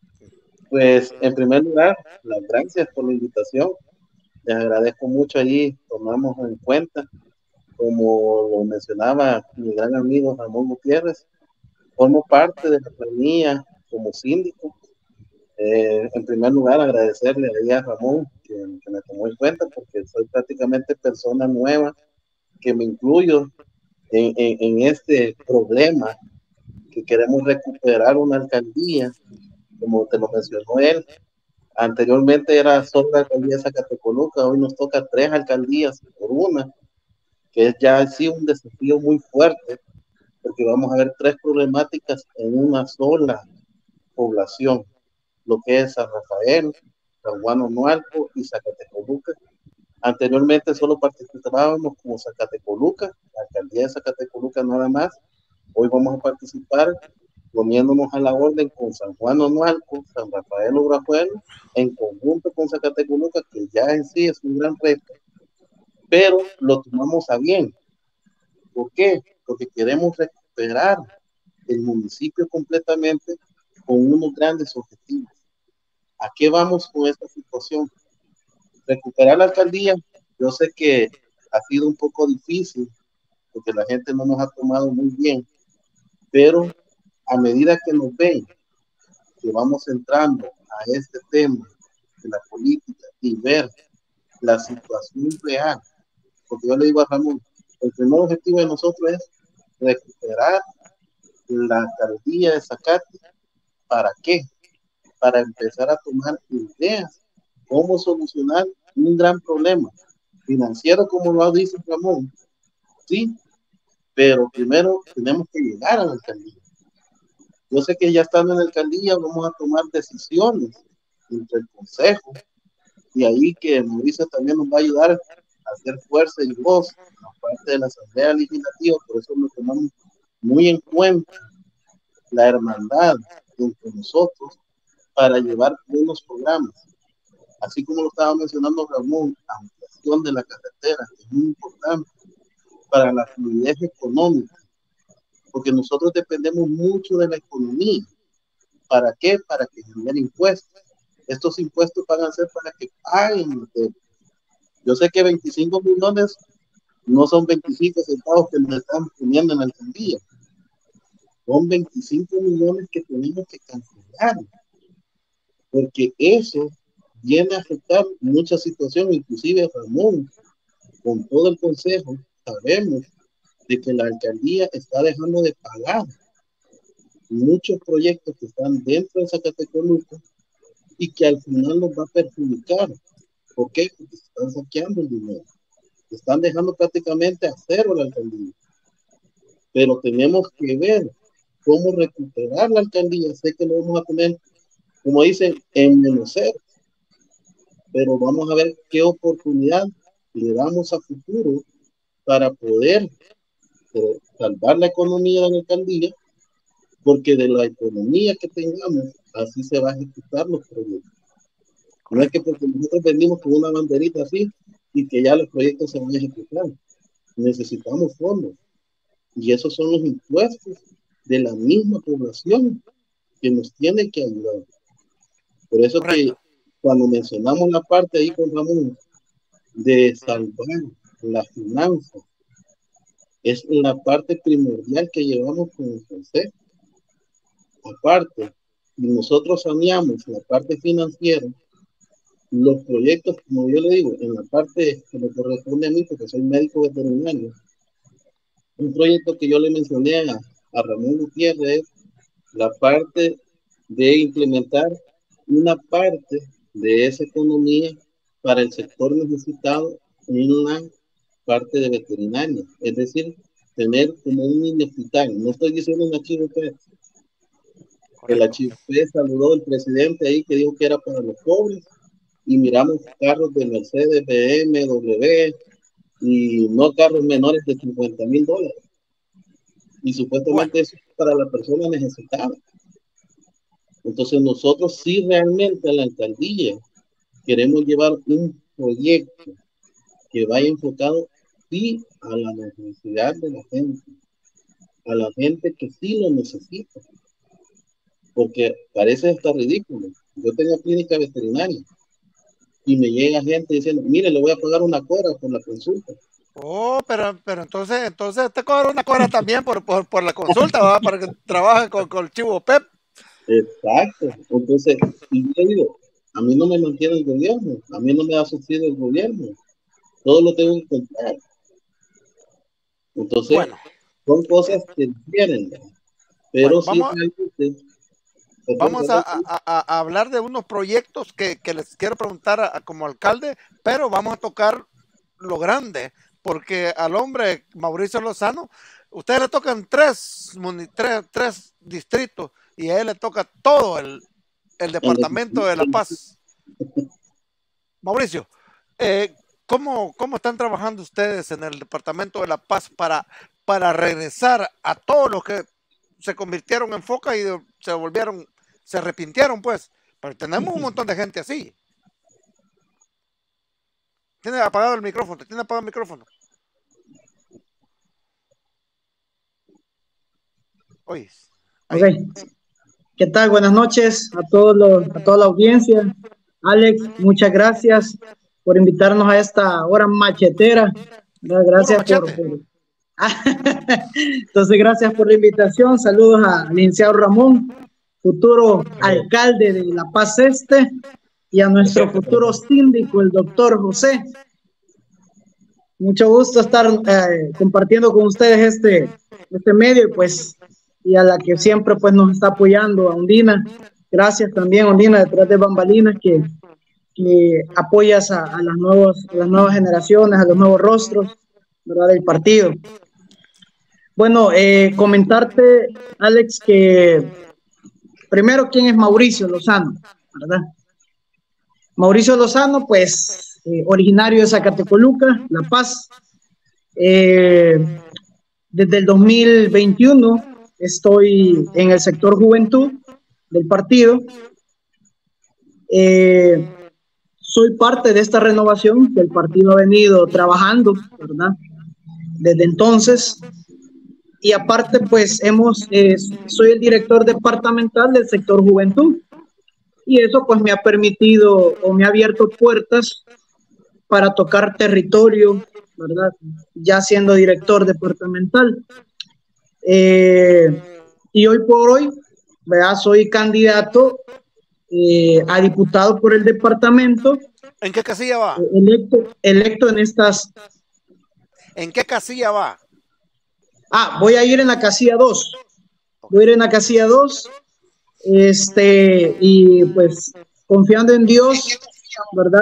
Pues, en primer lugar, las gracias por la invitación. Les agradezco mucho allí, tomamos en cuenta, como lo mencionaba mi gran amigo Ramón Gutiérrez, formo parte de la planilla como síndico Eh, en primer lugar, agradecerle a Ramón que, que me tomó en cuenta, porque soy prácticamente persona nueva que me incluyo en, en, en este problema que queremos recuperar una alcaldía, como te lo mencionó él. Anteriormente era solo la alcaldía de Zacatecoluca, hoy nos toca tres alcaldías por una, que es ya sí un desafío muy fuerte, porque vamos a ver tres problemáticas en una sola población, lo que es San Rafael, San Juan Onualco y Zacatecoluca. Anteriormente solo participábamos como Zacatecoluca, la alcaldía de Zacatecoluca nada más. Hoy vamos a participar poniéndonos a la orden con San Juan Onualco, San Rafael Obrajuelo, en conjunto con Zacatecoluca, que ya en sí es un gran reto, pero lo tomamos a bien. ¿Por qué? Porque queremos recuperar el municipio completamente con unos grandes objetivos. ¿A qué vamos con esta situación? Recuperar la alcaldía, yo sé que ha sido un poco difícil, porque la gente no nos ha tomado muy bien, pero a medida que nos ven, que vamos entrando a este tema de la política y ver la situación real, porque yo le digo a Ramón, el primer objetivo de nosotros es recuperar la alcaldía de Zacate. ¿Para qué? Para empezar a tomar ideas, cómo solucionar un gran problema financiero, como lo dice Ramón, sí, pero primero tenemos que llegar a la alcaldía. Yo sé que ya estando en la alcaldía vamos a tomar decisiones entre el consejo, y ahí que Mauricio también nos va a ayudar a hacer fuerza y voz a parte de la Asamblea Legislativa. Por eso lo tomamos muy en cuenta, la hermandad entre nosotros, para llevar buenos programas. Así como lo estaba mencionando Ramón, ampliación de la carretera, que es muy importante para la fluidez económica, porque nosotros dependemos mucho de la economía. ¿Para qué? Para que generen impuestos. Estos impuestos van a ser para que paguen. Yo sé que veinticinco millones no son veinticinco centavos que nos están poniendo en la alcaldía. Son veinticinco millones que tenemos que cancelar, porque eso viene a afectar muchas situaciones, inclusive Ramón, con todo el consejo, sabemos de que la alcaldía está dejando de pagar muchos proyectos que están dentro de Zacatecoluca y que al final nos va a perjudicar. ¿Por qué? Porque se están saqueando el dinero. Están dejando prácticamente a cero la alcaldía. Pero tenemos que ver cómo recuperar la alcaldía. Sé que lo vamos a tener, como dicen, en menos cero. Pero vamos a ver qué oportunidad le damos a futuro para poder eh, salvar la economía de la alcaldía, porque de la economía que tengamos, así se va a ejecutar los proyectos. No es que porque nosotros venimos con una banderita así y que ya los proyectos se van a ejecutar. Necesitamos fondos. Y esos son los impuestos de la misma población que nos tiene que ayudar. Por eso que cuando mencionamos la parte ahí con Ramón de salvar la finanza, es la parte primordial que llevamos con el consejo. Aparte, si nosotros saneamos la parte financiera, los proyectos, como yo le digo, en la parte que me corresponde a mí, porque soy médico veterinario, un proyecto que yo le mencioné a, a Ramón Gutiérrez es la parte de implementar una parte de esa economía para el sector necesitado en la parte de veterinaria, es decir, tener como un hospital. No estoy diciendo una H I V P, que la H I V P saludó el presidente ahí que dijo que era para los pobres, y miramos carros de Mercedes, B M W, y no carros menores de cincuenta mil dólares. Y supuestamente bueno, eso es para la persona necesitada. Entonces nosotros sí realmente a la alcaldía queremos llevar un proyecto que vaya enfocado sí a la necesidad de la gente, a la gente que sí lo necesita. Porque parece hasta ridículo. Yo tengo clínica veterinaria y me llega gente diciendo, mire, le voy a pagar una cobra por la consulta. Oh, pero, pero entonces, entonces te cobra una cobra también por, por, por la consulta, ¿verdad? Para que trabaje con, con el Chivo Pep. Exacto. Entonces, y yo digo, a mí no me mantiene el gobierno, a mí no me da subsidio el gobierno, todo lo tengo que comprar. Entonces, bueno, son cosas que vienen, pero bueno, sí vamos, vamos a, a, a, hablar de unos proyectos que, que les quiero preguntar a, a, como alcalde, pero vamos a tocar lo grande, porque al hombre Mauricio Lozano, ustedes le tocan tres, tres, tres distritos y a él le toca todo el, el departamento de La Paz. Mauricio, eh, ¿cómo, ¿cómo están trabajando ustedes en el departamento de La Paz para, para regresar a todos los que se convirtieron en foca y se volvieron, se arrepintieron, pues? Pero tenemos un montón de gente así. Tiene apagado el micrófono, tiene apagado el micrófono. Oye. Okay. ¿Qué tal? Buenas noches a todos los, a toda la audiencia. Alex, muchas gracias por invitarnos a esta hora machetera. Gracias por, por... Entonces, gracias por la invitación. Saludos al licenciado Ramón, futuro alcalde de La Paz Este, y a nuestro futuro síndico, el doctor José. Mucho gusto estar eh, compartiendo con ustedes este, este medio, y pues, y a la que siempre pues nos está apoyando, a Ondina. Gracias también, Ondina, detrás de bambalinas, que, que apoyas a, a, las nuevos, a las nuevas generaciones, a los nuevos rostros, ¿verdad?, del partido. Bueno, eh, comentarte, Alex, que primero, ¿quién es Mauricio Lozano?, ¿verdad? Mauricio Lozano, pues, eh, originario de Zacatecoluca, La Paz. Eh, desde el dos mil veintiuno estoy en el sector juventud del partido. Eh, soy parte de esta renovación que el partido ha venido trabajando, ¿verdad?, desde entonces. Y aparte, pues, hemos, eh, soy el director departamental del sector juventud. Y eso pues me ha permitido o me ha abierto puertas para tocar territorio, ¿verdad?, ya siendo director departamental. Eh, y hoy por hoy, ¿verdad?, soy candidato eh, a diputado por el departamento. ¿En qué casilla va? Electo, electo en estas... ¿En qué casilla va? Ah, voy a ir en la casilla dos. Voy a ir en la casilla dos. Este, y pues confiando en Dios, ¿verdad?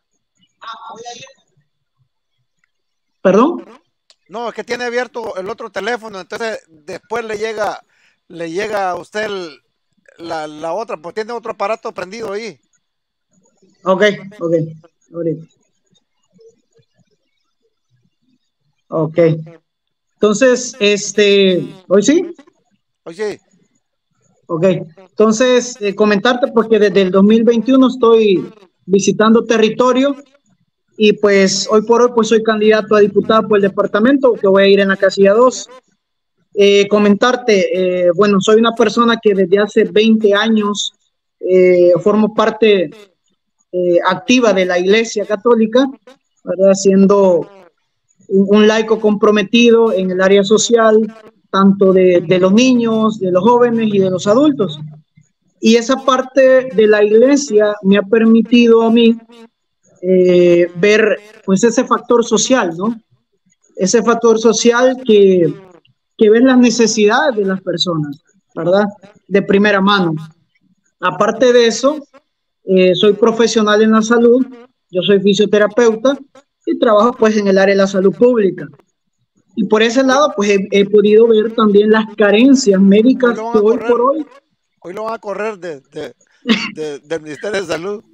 ¿Perdón? No, es que tiene abierto el otro teléfono, entonces después le llega, le llega a usted el, la, la otra, pues tiene otro aparato prendido ahí. Ok, ok, ahorita. Ok. Entonces, este, ¿hoy sí? Hoy sí. Ok, entonces eh, comentarte porque desde el dos mil veintiuno estoy visitando territorio y pues hoy por hoy pues soy candidato a diputado por el departamento, que voy a ir en la casilla dos. Eh, comentarte, eh, bueno, soy una persona que desde hace veinte años eh, formo parte eh, activa de la Iglesia Católica, ¿verdad?, siendo un, un laico comprometido en el área social, tanto de, de los niños, de los jóvenes y de los adultos. Y esa parte de la iglesia me ha permitido a mí eh, ver pues ese factor social, ¿no? Ese factor social que, que ve las necesidades de las personas, ¿verdad?, de primera mano. Aparte de eso, eh, soy profesional en la salud, yo soy fisioterapeuta y trabajo pues en el área de la salud pública. Y por ese lado, pues he, he podido ver también las carencias médicas que hoy correr, por hoy... Hoy lo van a correr de, de, de, del Ministerio de Salud.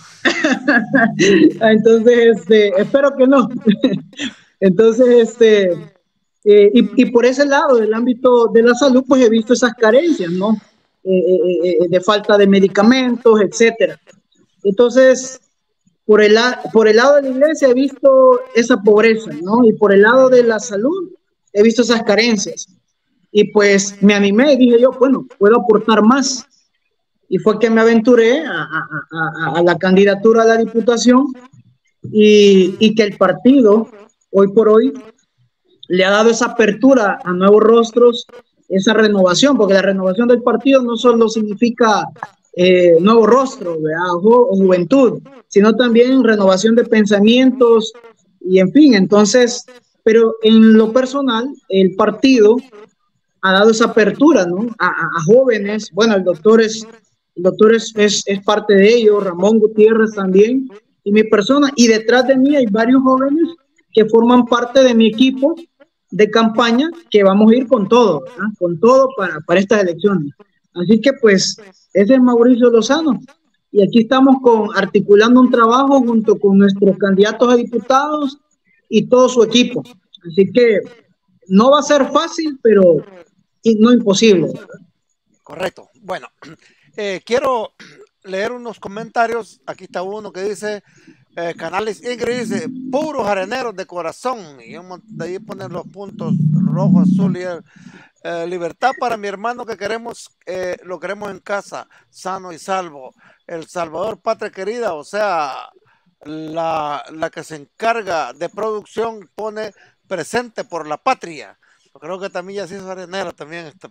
Entonces, este, espero que no. Entonces, este, eh, y, y por ese lado del ámbito de la salud, pues he visto esas carencias, ¿no? Eh, eh, eh, de falta de medicamentos, etcétera. Entonces... Por el, por el lado de la iglesia he visto esa pobreza, ¿no? Y por el lado de la salud he visto esas carencias. Y pues me animé y dije yo, bueno, puedo aportar más. Y fue que me aventuré a, a, a, a la candidatura a la diputación y, y que el partido, hoy por hoy, le ha dado esa apertura a nuevos rostros esa renovación, porque la renovación del partido no solo significa eh, nuevo rostro, ¿verdad? o juventud, sino también renovación de pensamientos y en fin, entonces, pero en lo personal, el partido ha dado esa apertura, ¿no? A, a, a jóvenes, bueno, el doctor es, el doctor es, es, es parte de ello, Ramón Gutiérrez también, y mi persona, y detrás de mí hay varios jóvenes que forman parte de mi equipo de campaña, que vamos a ir con todo, ¿verdad? Con todo para, para estas elecciones. Así que pues, ese es Mauricio Lozano, y aquí estamos con, articulando un trabajo junto con nuestros candidatos a diputados y todo su equipo. Así que no va a ser fácil, pero no imposible. Correcto. Bueno, eh, quiero leer unos comentarios. Aquí está uno que dice, eh, Canales Ingrid dice, puros areneros de corazón. Y de ahí ponen los puntos rojo, azul y el, eh, libertad para mi hermano que queremos, eh, lo queremos en casa, sano y salvo. El Salvador, patria querida, o sea, la, la que se encarga de producción pone presente por la patria. Yo creo que también ya se hizo arenero también. Está.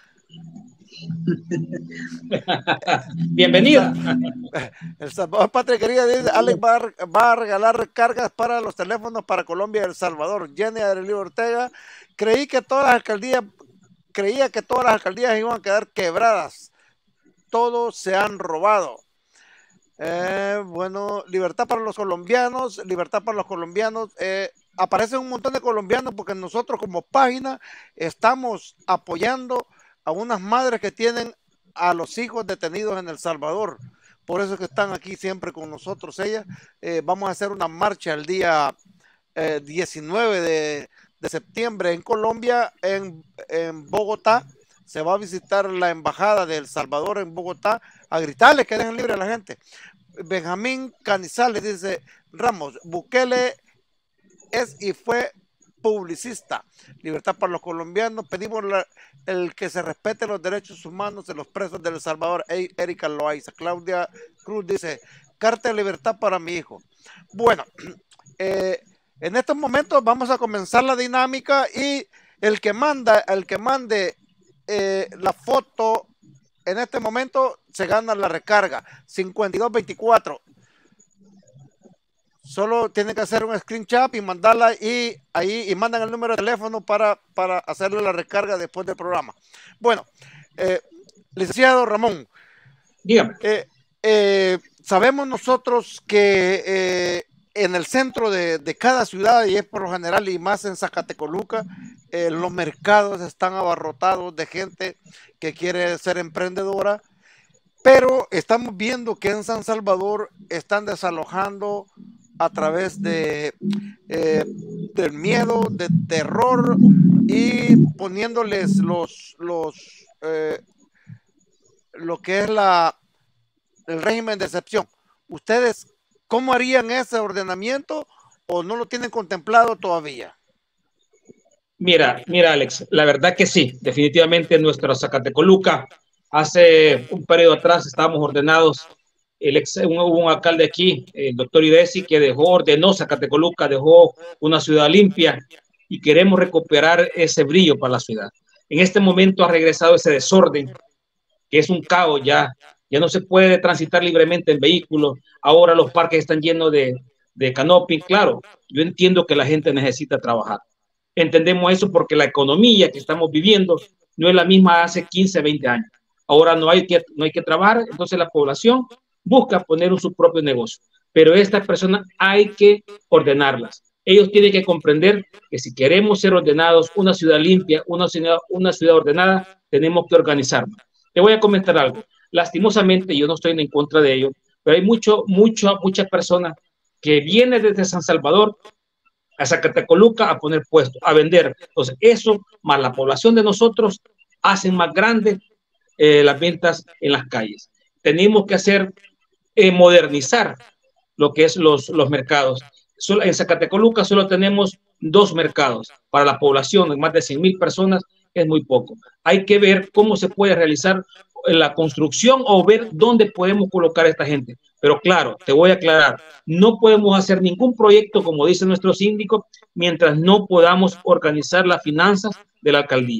Bienvenida. El Salvador, patria querida, dice, Alex va a, va a regalar recargas para los teléfonos para Colombia y El Salvador. Jenny Adelio Ortega, creí que todas las alcaldías, creía que todas las alcaldías iban a quedar quebradas. Todos se han robado. Eh, bueno, libertad para los colombianos, libertad para los colombianos. Eh, aparecen un montón de colombianos porque nosotros como página estamos apoyando a unas madres que tienen a los hijos detenidos en El Salvador. Por eso es que están aquí siempre con nosotros ellas. Eh, vamos a hacer una marcha el día eh, diecinueve de, de septiembre en Colombia, en, en Bogotá. Se va a visitar la embajada de El Salvador en Bogotá a gritarles que dejen libre a la gente. Benjamín Canizales dice, Ramos, Bukele es y fue publicista. Libertad para los colombianos. Pedimos la, el que se respete los derechos humanos de los presos de El Salvador. Erika Loaiza. Claudia Cruz dice, carta de libertad para mi hijo. Bueno, eh, en estos momentos vamos a comenzar la dinámica y el que manda, el que mande eh, la foto en este momento se gana la recarga cincuenta y dos veinticuatro. Solo tienen que hacer un screenshot y mandarla y ahí y mandan el número de teléfono para, para hacerle la recarga después del programa. Bueno, eh, licenciado Ramón, dígame. Eh, eh, sabemos nosotros que eh, en el centro de, de cada ciudad, y es por lo general y más en Zacatecoluca, eh, los mercados están abarrotados de gente que quiere ser emprendedora, pero estamos viendo que en San Salvador están desalojando a través de eh, del miedo, de terror y poniéndoles los los eh, lo que es la el régimen de excepción. ¿Ustedes cómo harían ese ordenamiento o no lo tienen contemplado todavía? Mira, mira Alex, la verdad que sí, definitivamente en nuestra Zacatecoluca, hace un periodo atrás estábamos ordenados. El ex, un, hubo un alcalde aquí, el doctor Idesi, que dejó, ordenó Zacatecoluca, dejó una ciudad limpia y queremos recuperar ese brillo para la ciudad. En este momento ha regresado ese desorden, que es un caos ya, ya no se puede transitar libremente en vehículos, ahora los parques están llenos de, de canopy. Claro, yo entiendo que la gente necesita trabajar. Entendemos eso porque la economía que estamos viviendo no es la misma hace quince, veinte años. Ahora no hay que, no hay que trabajar, entonces la población busca poner su propio negocio, pero estas personas hay que ordenarlas. Ellos tienen que comprender que si queremos ser ordenados, una ciudad limpia, una ciudad, una ciudad ordenada, tenemos que organizarnos. Te voy a comentar algo. Lastimosamente, yo no estoy en contra de ello, pero hay mucho, mucho, muchas personas que vienen desde San Salvador a Zacatecoluca a poner puestos, a vender. Entonces, eso más la población de nosotros hacen más grandes eh, las ventas en las calles. Tenemos que hacer Eh, modernizar lo que es los, los mercados. Solo, en Zacatecoluca solo tenemos dos mercados para la población de más de cien mil personas, es muy poco. Hay que ver cómo se puede realizar la construcción o ver dónde podemos colocar a esta gente. Pero claro, te voy a aclarar, no podemos hacer ningún proyecto, como dice nuestro síndico, mientras no podamos organizar las finanzas de la alcaldía.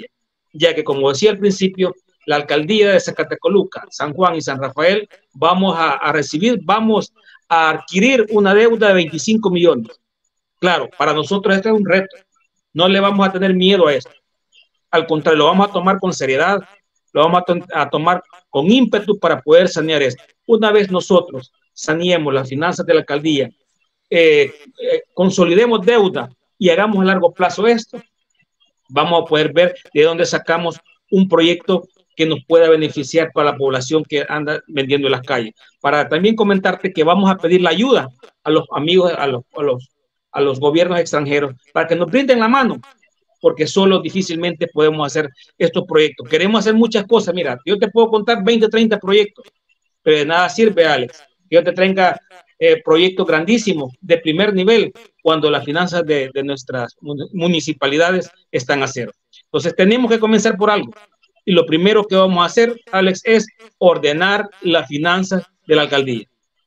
ya que, como decía al principio, la alcaldía de Zacatecoluca, San Juan y San Rafael, vamos a, a recibir, vamos a adquirir una deuda de veinticinco millones. Claro, para nosotros este es un reto. No le vamos a tener miedo a esto. Al contrario, lo vamos a tomar con seriedad, lo vamos a, to a tomar con ímpetu para poder sanear esto. Una vez nosotros saneemos las finanzas de la alcaldía, eh, eh, consolidemos deuda y hagamos a largo plazo esto, vamos a poder ver de dónde sacamos un proyecto que nos pueda beneficiar para la población que anda vendiendo en las calles. Para también comentarte que vamos a pedir la ayuda a los amigos, a los, a los, a los gobiernos extranjeros, para que nos brinden la mano, porque solo difícilmente podemos hacer estos proyectos. Queremos hacer muchas cosas. Mira, yo te puedo contar veinte, treinta proyectos, pero de nada sirve, Alex, que yo te traiga eh, proyectos grandísimos de primer nivel cuando las finanzas de, de nuestras municipalidades están a cero. Entonces tenemos que comenzar por algo. Y lo primero que vamos a hacer, Alex, es ordenar las finanzas de la alcaldía.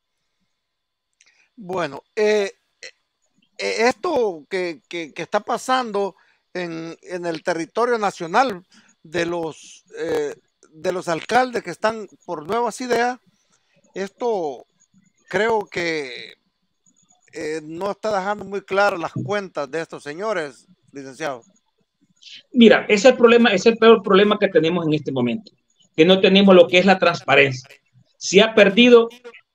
Bueno, eh, eh, esto que, que, que está pasando en, en el territorio nacional de los, eh, de los alcaldes que están por nuevas ideas, esto creo que eh, no está dejando muy claras las cuentas de estos señores, licenciado. Mira, ese es el problema, ese es el peor problema que tenemos en este momento, que no tenemos lo que es la transparencia. Se ha perdido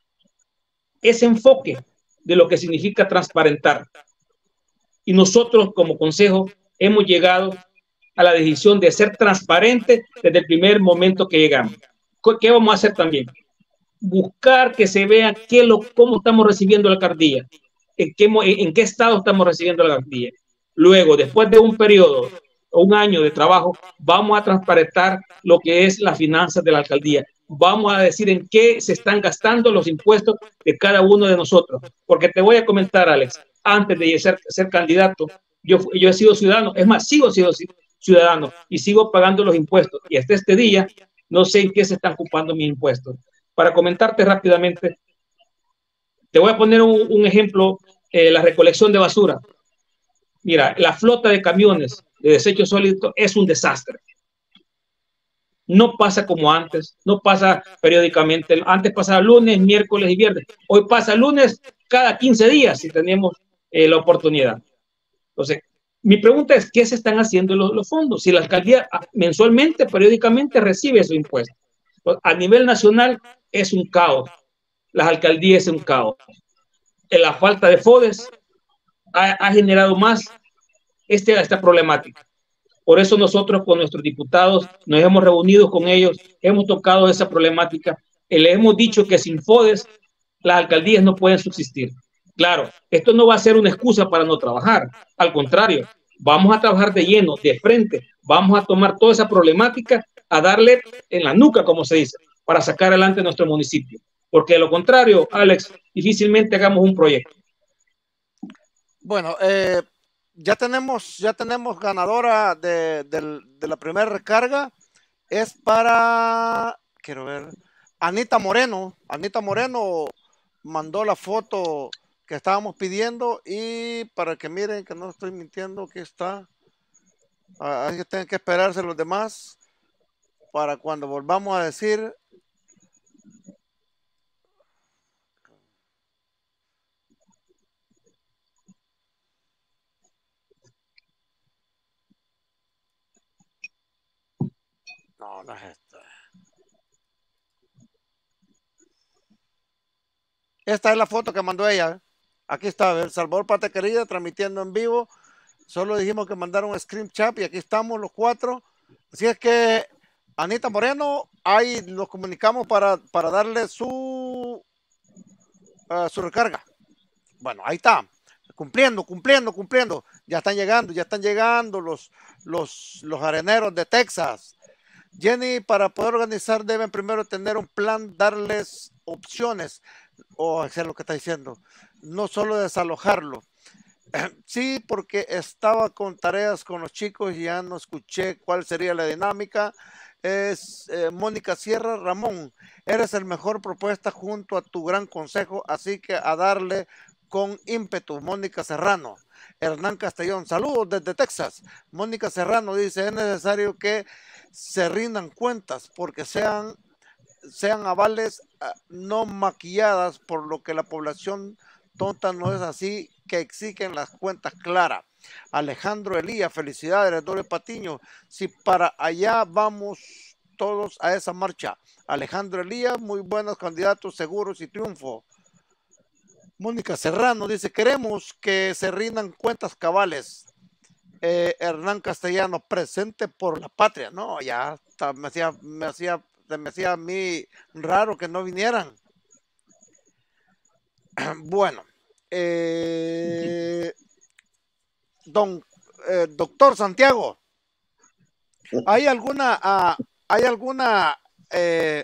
ese enfoque de lo que significa transparentar. Y nosotros como consejo hemos llegado a la decisión de ser transparente desde el primer momento que llegamos. ¿Qué vamos a hacer también? Buscar que se vea qué lo, cómo estamos recibiendo la alcaldía, en qué, en qué estado estamos recibiendo la alcaldía. Luego, después de un periodo o un año de trabajo, vamos a transparentar lo que es las finanzas de la alcaldía. Vamos a decir en qué se están gastando los impuestos de cada uno de nosotros. Porque te voy a comentar, Alex, antes de ser, ser candidato, yo, yo he sido ciudadano, es más, sigo siendo ciudadano y sigo pagando los impuestos. Y hasta este día no sé en qué se están ocupando mis impuestos. Para comentarte rápidamente, te voy a poner un, un ejemplo, eh, la recolección de basura. Mira, la flota de camiones de desechos sólidos es un desastre. No pasa como antes, no pasa periódicamente. Antes pasaba lunes, miércoles y viernes. Hoy pasa lunes cada quince días si tenemos eh, la oportunidad. Entonces, mi pregunta es, ¿qué se están haciendo los, los fondos? Si la alcaldía mensualmente, periódicamente recibe esos impuestos. Entonces, a nivel nacional es un caos. Las alcaldías es un caos. La falta de FODES ha, ha generado más este, esta problemática. Por eso nosotros con nuestros diputados nos hemos reunido con ellos, hemos tocado esa problemática y les hemos dicho que sin FODES las alcaldías no pueden subsistir. Claro, esto no va a ser una excusa para no trabajar, al contrario, vamos a trabajar de lleno, de frente, vamos a tomar toda esa problemática a darle en la nuca, como se dice, para sacar adelante nuestro municipio. Porque de lo contrario, Alex, difícilmente hagamos un proyecto. Bueno, eh... Ya tenemos, ya tenemos ganadora de, de, de la primera recarga. Es para, quiero ver, Anita Moreno. Anita Moreno mandó la foto que estábamos pidiendo y para que miren que no estoy mintiendo, aquí está. Hay que tienen que esperarse los demás para cuando volvamos a decir. No, no es esta. Esta es la foto que mandó ella. Aquí está, El Salvador Patria Querida, transmitiendo en vivo. Solo dijimos que mandaron un screenshot y aquí estamos los cuatro. Así es que, Anita Moreno, ahí nos comunicamos para, para darle su, uh, su recarga. Bueno, ahí está. Cumpliendo, cumpliendo, cumpliendo. Ya están llegando, ya están llegando los, los, los areneros de Texas. Jenny, para poder organizar deben primero tener un plan, darles opciones, o hacer lo que está diciendo, no solo desalojarlo. Sí, porque estaba con tareas con los chicos y ya no escuché cuál sería la dinámica. Es eh, Mónica Sierra. Ramón, eres el mejor propuesta junto a tu gran consejo, así que a darle con ímpetu. Mónica Serrano. Hernán Castellón, saludos desde Texas. Mónica Serrano dice, es necesario que se rindan cuentas porque sean, sean avales uh, no maquilladas, por lo que la población tonta no es así, que exigen las cuentas claras. Alejandro Elías, felicidades, doble Patiño. Si para allá vamos todos a esa marcha. Alejandro Elías, muy buenos candidatos, seguros y triunfo. Mónica Serrano dice, queremos que se rindan cuentas cabales. Eh, Hernán Castellano, presente por la patria. No, ya está, me hacía, me hacía, me hacía a mí raro que no vinieran. Bueno, eh, don eh, doctor Santiago, ¿hay alguna, uh, hay alguna eh,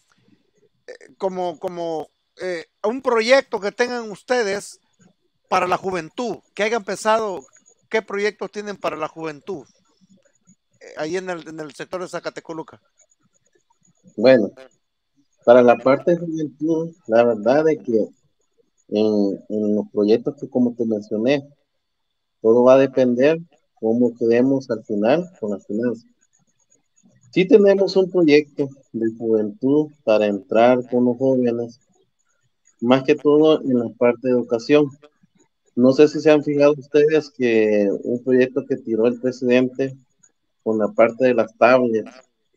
como, como Eh, un proyecto que tengan ustedes para la juventud, que hayan pensado qué proyectos tienen para la juventud eh, ahí en el, en el sector de Zacatecoluca? Bueno, para la parte de juventud, la verdad es que en, en los proyectos que, como te mencioné, todo va a depender cómo quedemos al final con las finanzas. Sí tenemos un proyecto de juventud para entrar con los jóvenes, más que todo en la parte de educación. No sé si se han fijado ustedes que un proyecto que tiró el presidente con la parte de las tablets,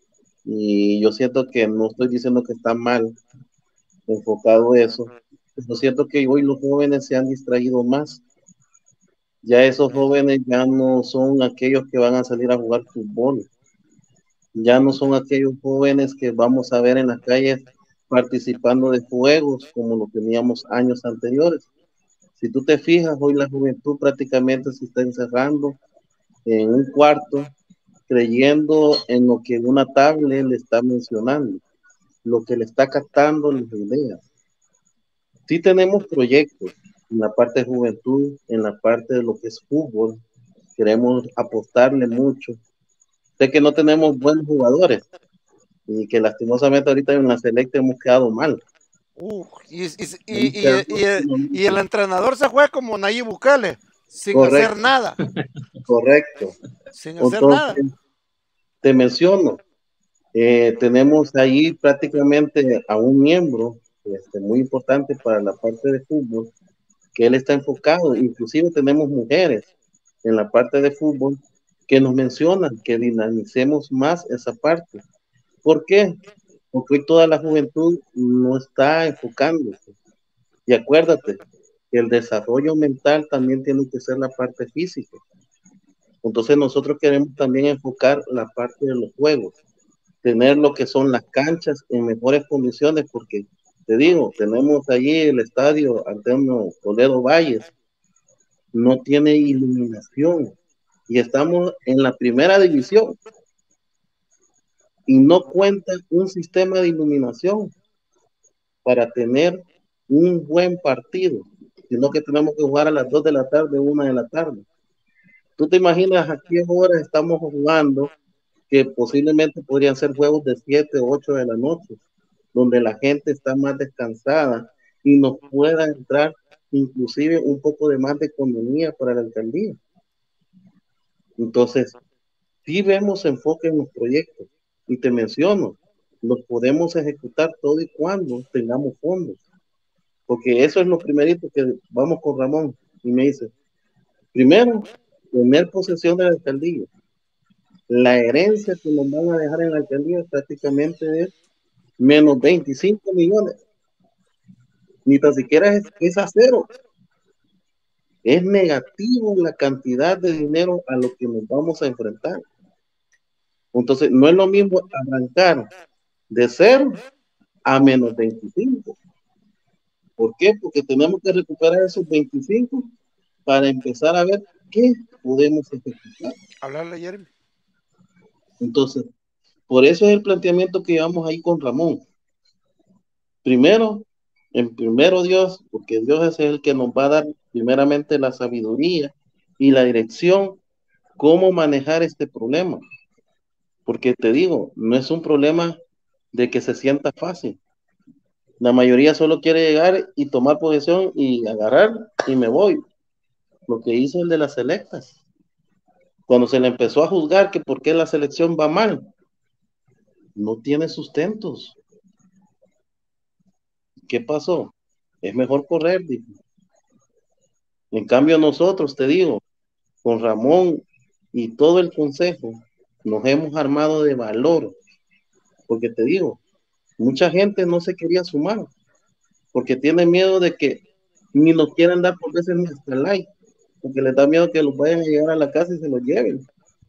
y yo siento que no estoy diciendo que está mal enfocado eso, pero siento que hoy los jóvenes se han distraído más. Ya esos jóvenes ya no son aquellos que van a salir a jugar fútbol, ya no son aquellos jóvenes que vamos a ver en las calles participando de juegos como lo teníamos años anteriores. Si tú te fijas, hoy la juventud prácticamente se está encerrando en un cuarto, creyendo en lo que una tablet le está mencionando, lo que le está captando las ideas. Sí tenemos proyectos en la parte de juventud, en la parte de lo que es fútbol, queremos apostarle mucho. Sé que no tenemos buenos jugadores y que lastimosamente ahorita en la selecta hemos quedado mal. Uh, y, y, y, y, y, el, y el entrenador se juega como Nayib Bukele, sin Correcto. hacer nada. Correcto. Sin hacer Entonces, nada. Te menciono, eh, tenemos ahí prácticamente a un miembro este, muy importante para la parte de fútbol, que él está enfocado, inclusive tenemos mujeres en la parte de fútbol que nos mencionan que dinamicemos más esa parte. ¿Por qué? Porque hoy toda la juventud no está enfocándose. Y acuérdate que el desarrollo mental también tiene que ser la parte física. Entonces nosotros queremos también enfocar la parte de los juegos, tener lo que son las canchas en mejores condiciones, porque te digo, tenemos allí el estadio Antonio Toledo Valles, no tiene iluminación y estamos en la primera división y no cuenta un sistema de iluminación para tener un buen partido, sino que tenemos que jugar a las dos de la tarde, una de la tarde. ¿Tú te imaginas a qué hora estamos jugando? Que posiblemente podrían ser juegos de siete o ocho de la noche, donde la gente está más descansada y nos pueda entrar inclusive un poco de más de economía para la alcaldía. Entonces, sí vemos enfoque en los proyectos y te menciono, los podemos ejecutar todo y cuando tengamos fondos, porque eso es lo primerito que vamos con Ramón y me dice, primero, tener posesión de la alcaldía. La herencia que nos van a dejar en la alcaldía prácticamente es menos veinticinco millones. Ni tan siquiera es, es a cero. Es negativo la cantidad de dinero a lo que nos vamos a enfrentar. Entonces, no es lo mismo arrancar de cero a menos veinticinco. ¿Por qué? Porque tenemos que recuperar esos veinticinco para empezar a ver qué podemos ejecutar. Hablarle, Jeremy. Entonces, por eso es el planteamiento que llevamos ahí con Ramón. Primero, en primero Dios, porque Dios es el que nos va a dar primeramente la sabiduría y la dirección, cómo manejar este problema. Porque te digo, no es un problema de que se sienta fácil. La mayoría solo quiere llegar y tomar posesión y agarrar y me voy. Lo que hizo el de las selectas. Cuando se le empezó a juzgar que por qué la selección va mal, no tiene sustentos. ¿Qué pasó? Es mejor correr, dijo. En cambio nosotros, te digo, con Ramón y todo el consejo, nos hemos armado de valor, porque te digo, mucha gente no se quería sumar, porque tiene miedo de que ni nos quieran dar por veces ni hasta like, porque les da miedo que los vayan a llegar a la casa y se los lleven.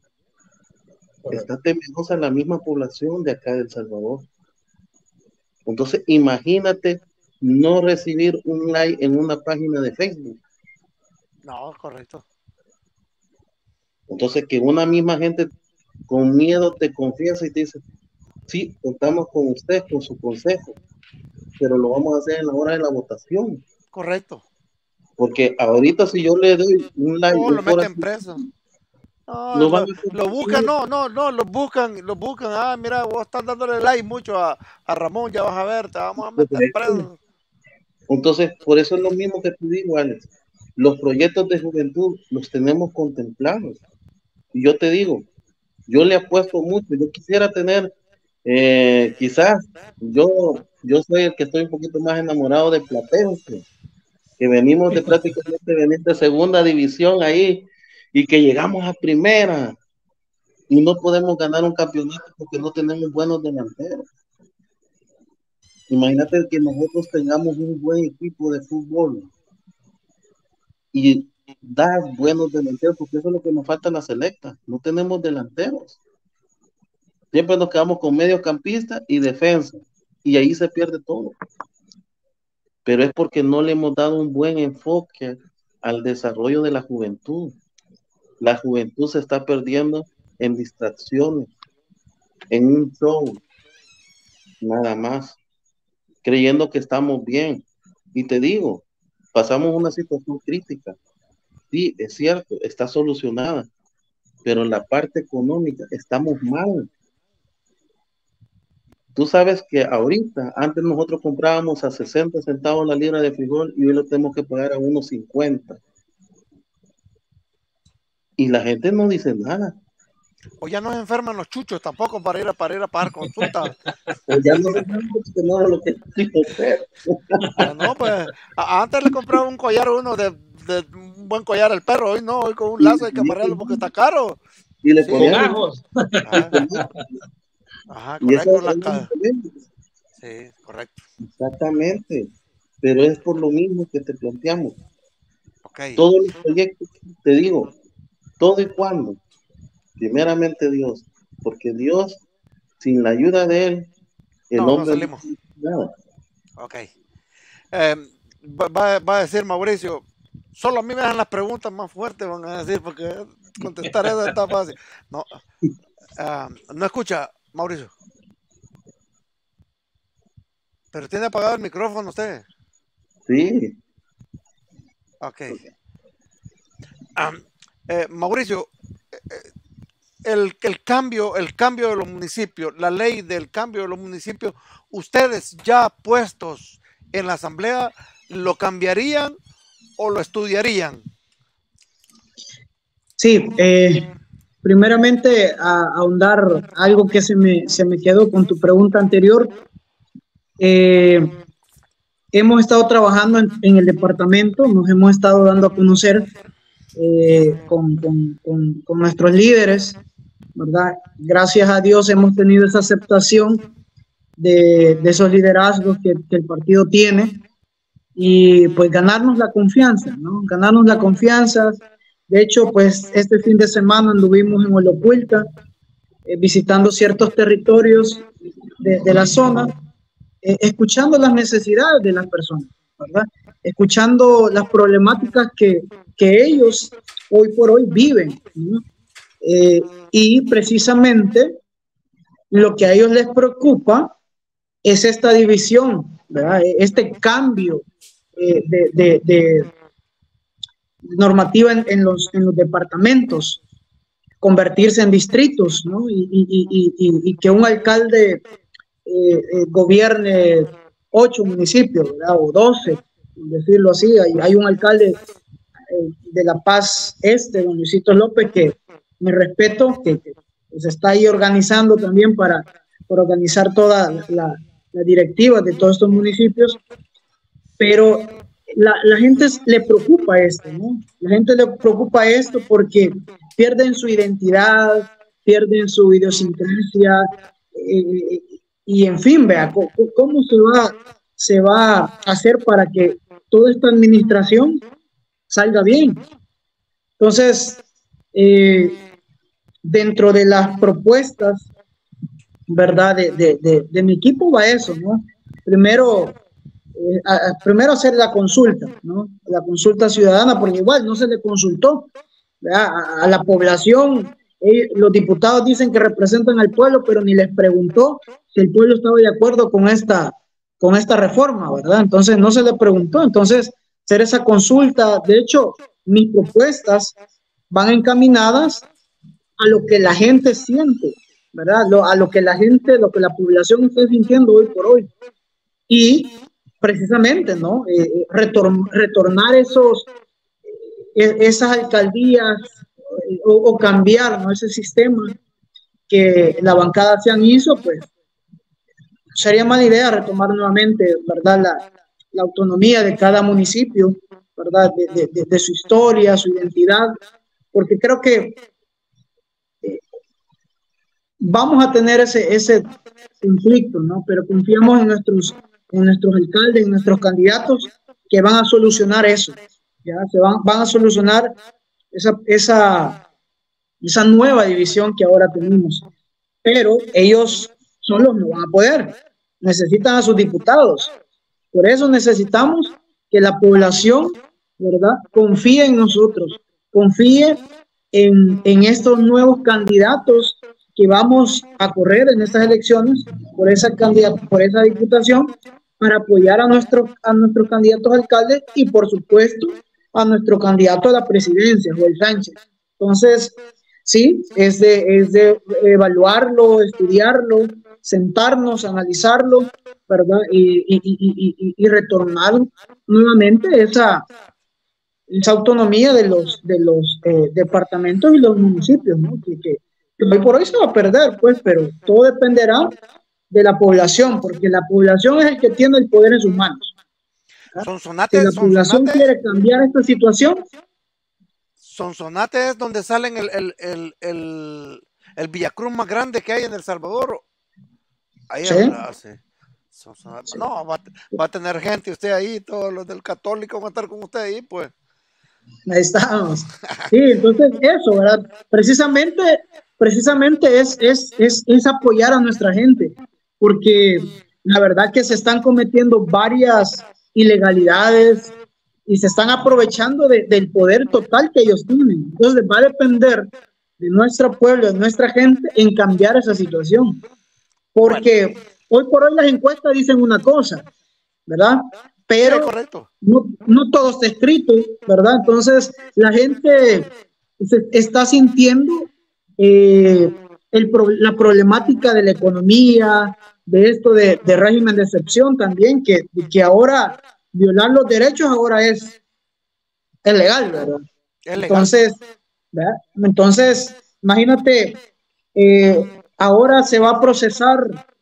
Está temerosa la misma población de acá de El Salvador. Entonces, imagínate no recibir un like en una página de Facebook. No, correcto. Entonces, que una misma gente con miedo te confiesa y te dice, sí, contamos con usted, con su consejo, pero lo vamos a hacer en la hora de la votación. Correcto. Porque ahorita si yo le doy un like... No, lo meten preso. No, no lo, lo buscan, no, no, no, lo buscan, lo buscan. Ah, mira, vos estás dándole like mucho a, a Ramón, ya vas a ver, te vamos a meter preso. Entonces, por eso es lo mismo que te digo, Alex. Los proyectos de juventud los tenemos contemplados. Y yo te digo, yo le apuesto mucho. Yo quisiera tener, eh, quizás, yo, yo soy el que estoy un poquito más enamorado de Platense, que venimos de prácticamente venir de segunda división ahí y que llegamos a primera y no podemos ganar un campeonato porque no tenemos buenos delanteros. Imagínate que nosotros tengamos un buen equipo de fútbol y dar buenos delanteros, porque eso es lo que nos falta en la selecta. No tenemos delanteros. Siempre nos quedamos con mediocampista y defensa, y ahí se pierde todo. Pero es porque no le hemos dado un buen enfoque al desarrollo de la juventud. La juventud se está perdiendo en distracciones, en un show, nada más, creyendo que estamos bien. Y te digo, pasamos una situación crítica. Sí, es cierto, está solucionada, pero en la parte económica estamos mal. Tú sabes que ahorita, antes nosotros comprábamos a sesenta centavos la libra de frijol y hoy lo tenemos que pagar a uno cincuenta. Y la gente no dice nada. O ya no se enferman los chuchos tampoco para ir a, para ir a pagar consultas. O ya no se enferman porque no es lo que quiso hacer. No, pues, a, antes le compraba un collar uno de, de un buen collar al perro, hoy no, hoy con un lazo hay que amarrarlo porque está caro. Y le sí, ponían ajos. Ajá, y eso correcto. La... Sí, correcto. Exactamente. Pero es por lo mismo que te planteamos. Okay. Todos los proyectos, te digo, todo y cuando, primeramente Dios, porque Dios, sin la ayuda de Él, el no, hombre no salimos. No nada. Ok. Eh, va, va a decir Mauricio, solo a mí me dan las preguntas más fuertes, van a decir, porque contestar eso está fácil. No, uh, no escucha, Mauricio. Pero tiene apagado el micrófono usted. Sí. Ok. Um, eh, Mauricio, eh, el, el cambio, el cambio de los municipios, la ley del cambio de los municipios, ustedes ya puestos en la asamblea, ¿lo cambiarían o lo estudiarían? Sí, eh, primeramente a, a ahondar algo que se me, se me quedó con tu pregunta anterior. Eh, hemos estado trabajando en, en el departamento, nos hemos estado dando a conocer eh, con, con, con, con nuestros líderes, ¿verdad? Gracias a Dios hemos tenido esa aceptación de, de esos liderazgos que, que el partido tiene y pues ganarnos la confianza, ¿no? Ganarnos la confianza. De hecho, pues este fin de semana anduvimos en Olopuilta eh, visitando ciertos territorios de, de la zona, eh, escuchando las necesidades de las personas, ¿verdad? Escuchando las problemáticas que, que ellos hoy por hoy viven, ¿no? Eh, y precisamente lo que a ellos les preocupa es esta división, ¿verdad? Este cambio eh, de, de, de normativa en, en, los, en los departamentos, convertirse en distritos, ¿no? Y, y, y, y, y que un alcalde eh, eh, gobierne ocho municipios, ¿verdad? O doce, decirlo así. Hay, hay un alcalde eh, de La Paz Este, don Luisito López, que me respeto, que, que se está ahí organizando también para, para organizar toda la, la directiva de todos estos municipios, pero la, la gente le preocupa esto, ¿no? La gente le preocupa esto porque pierden su identidad, pierden su idiosincrasia, eh, y en fin, vea, ¿cómo, cómo se va, se va a hacer para que toda esta administración salga bien? Entonces, eh, dentro de las propuestas, ¿verdad? De, de, de, de mi equipo va eso, ¿no? Primero, eh, a, a, primero hacer la consulta, ¿no? La consulta ciudadana, porque igual no se le consultó a, a la población. Eh, los diputados dicen que representan al pueblo, pero ni les preguntó si el pueblo estaba de acuerdo con esta, con esta reforma, ¿verdad? Entonces no se le preguntó. Entonces, hacer esa consulta. De hecho, mis propuestas van encaminadas a lo que la gente siente, ¿verdad? Lo, a lo que la gente, lo que la población está sintiendo hoy por hoy. Y precisamente, ¿no? Eh, retor retornar esos, eh, esas alcaldías eh, o, o cambiar, ¿no? Ese sistema que la bancada se han hizo, pues sería mala idea retomar nuevamente, ¿verdad? La, la autonomía de cada municipio, ¿verdad? De, de, de, de su historia, su identidad, porque creo que eh, vamos a tener ese, ese conflicto, ¿no? Pero confiamos en nuestros, en nuestros alcaldes, en nuestros candidatos que van a solucionar eso, ¿ya? Se van, van a solucionar esa, esa, esa nueva división que ahora tenemos. Pero ellos solos no van a poder, necesitan a sus diputados. Por eso necesitamos que la población, ¿verdad?, confíe en nosotros, confíe en, en estos nuevos candidatos que vamos a correr en estas elecciones por esa candidato, por esa diputación, para apoyar a nuestros a nuestros candidatos alcaldes y por supuesto a nuestro candidato a la presidencia, Joel Sánchez. Entonces, sí, es de, es de evaluarlo, estudiarlo, sentarnos, analizarlo, ¿verdad? Y, y, y, y, y retornar nuevamente esa, esa autonomía de los, de los eh, departamentos y los municipios, ¿no? Que, que, que hoy por hoy se va a perder, pues, pero todo dependerá de la población, porque la población es el que tiene el poder en sus manos. Sonsonate, si la población Sonsonate, quiere cambiar esta situación. Sonsonate es donde salen el, el, el, el, el Villacruz más grande que hay en El Salvador. Ahí ¿Sí? hace. No, va, va a tener gente usted ahí, todos los del católico van a estar con usted ahí, pues. Ahí estamos. Sí, entonces eso, ¿verdad? Precisamente, precisamente es, es, es, es apoyar a nuestra gente, porque la verdad que se están cometiendo varias ilegalidades y se están aprovechando de, del poder total que ellos tienen. Entonces va a depender de nuestro pueblo, de nuestra gente, en cambiar esa situación. Porque bueno, hoy por hoy las encuestas dicen una cosa, ¿verdad? Pero sí, correcto. No, no todo está escrito, ¿verdad? Entonces la gente se está sintiendo eh, el, la problemática de la economía, de esto de, de régimen de excepción también, que, que ahora violar los derechos ahora es, es legal, ¿verdad? Es legal. Entonces, ¿verdad? Entonces, imagínate, eh, ahora se va a procesar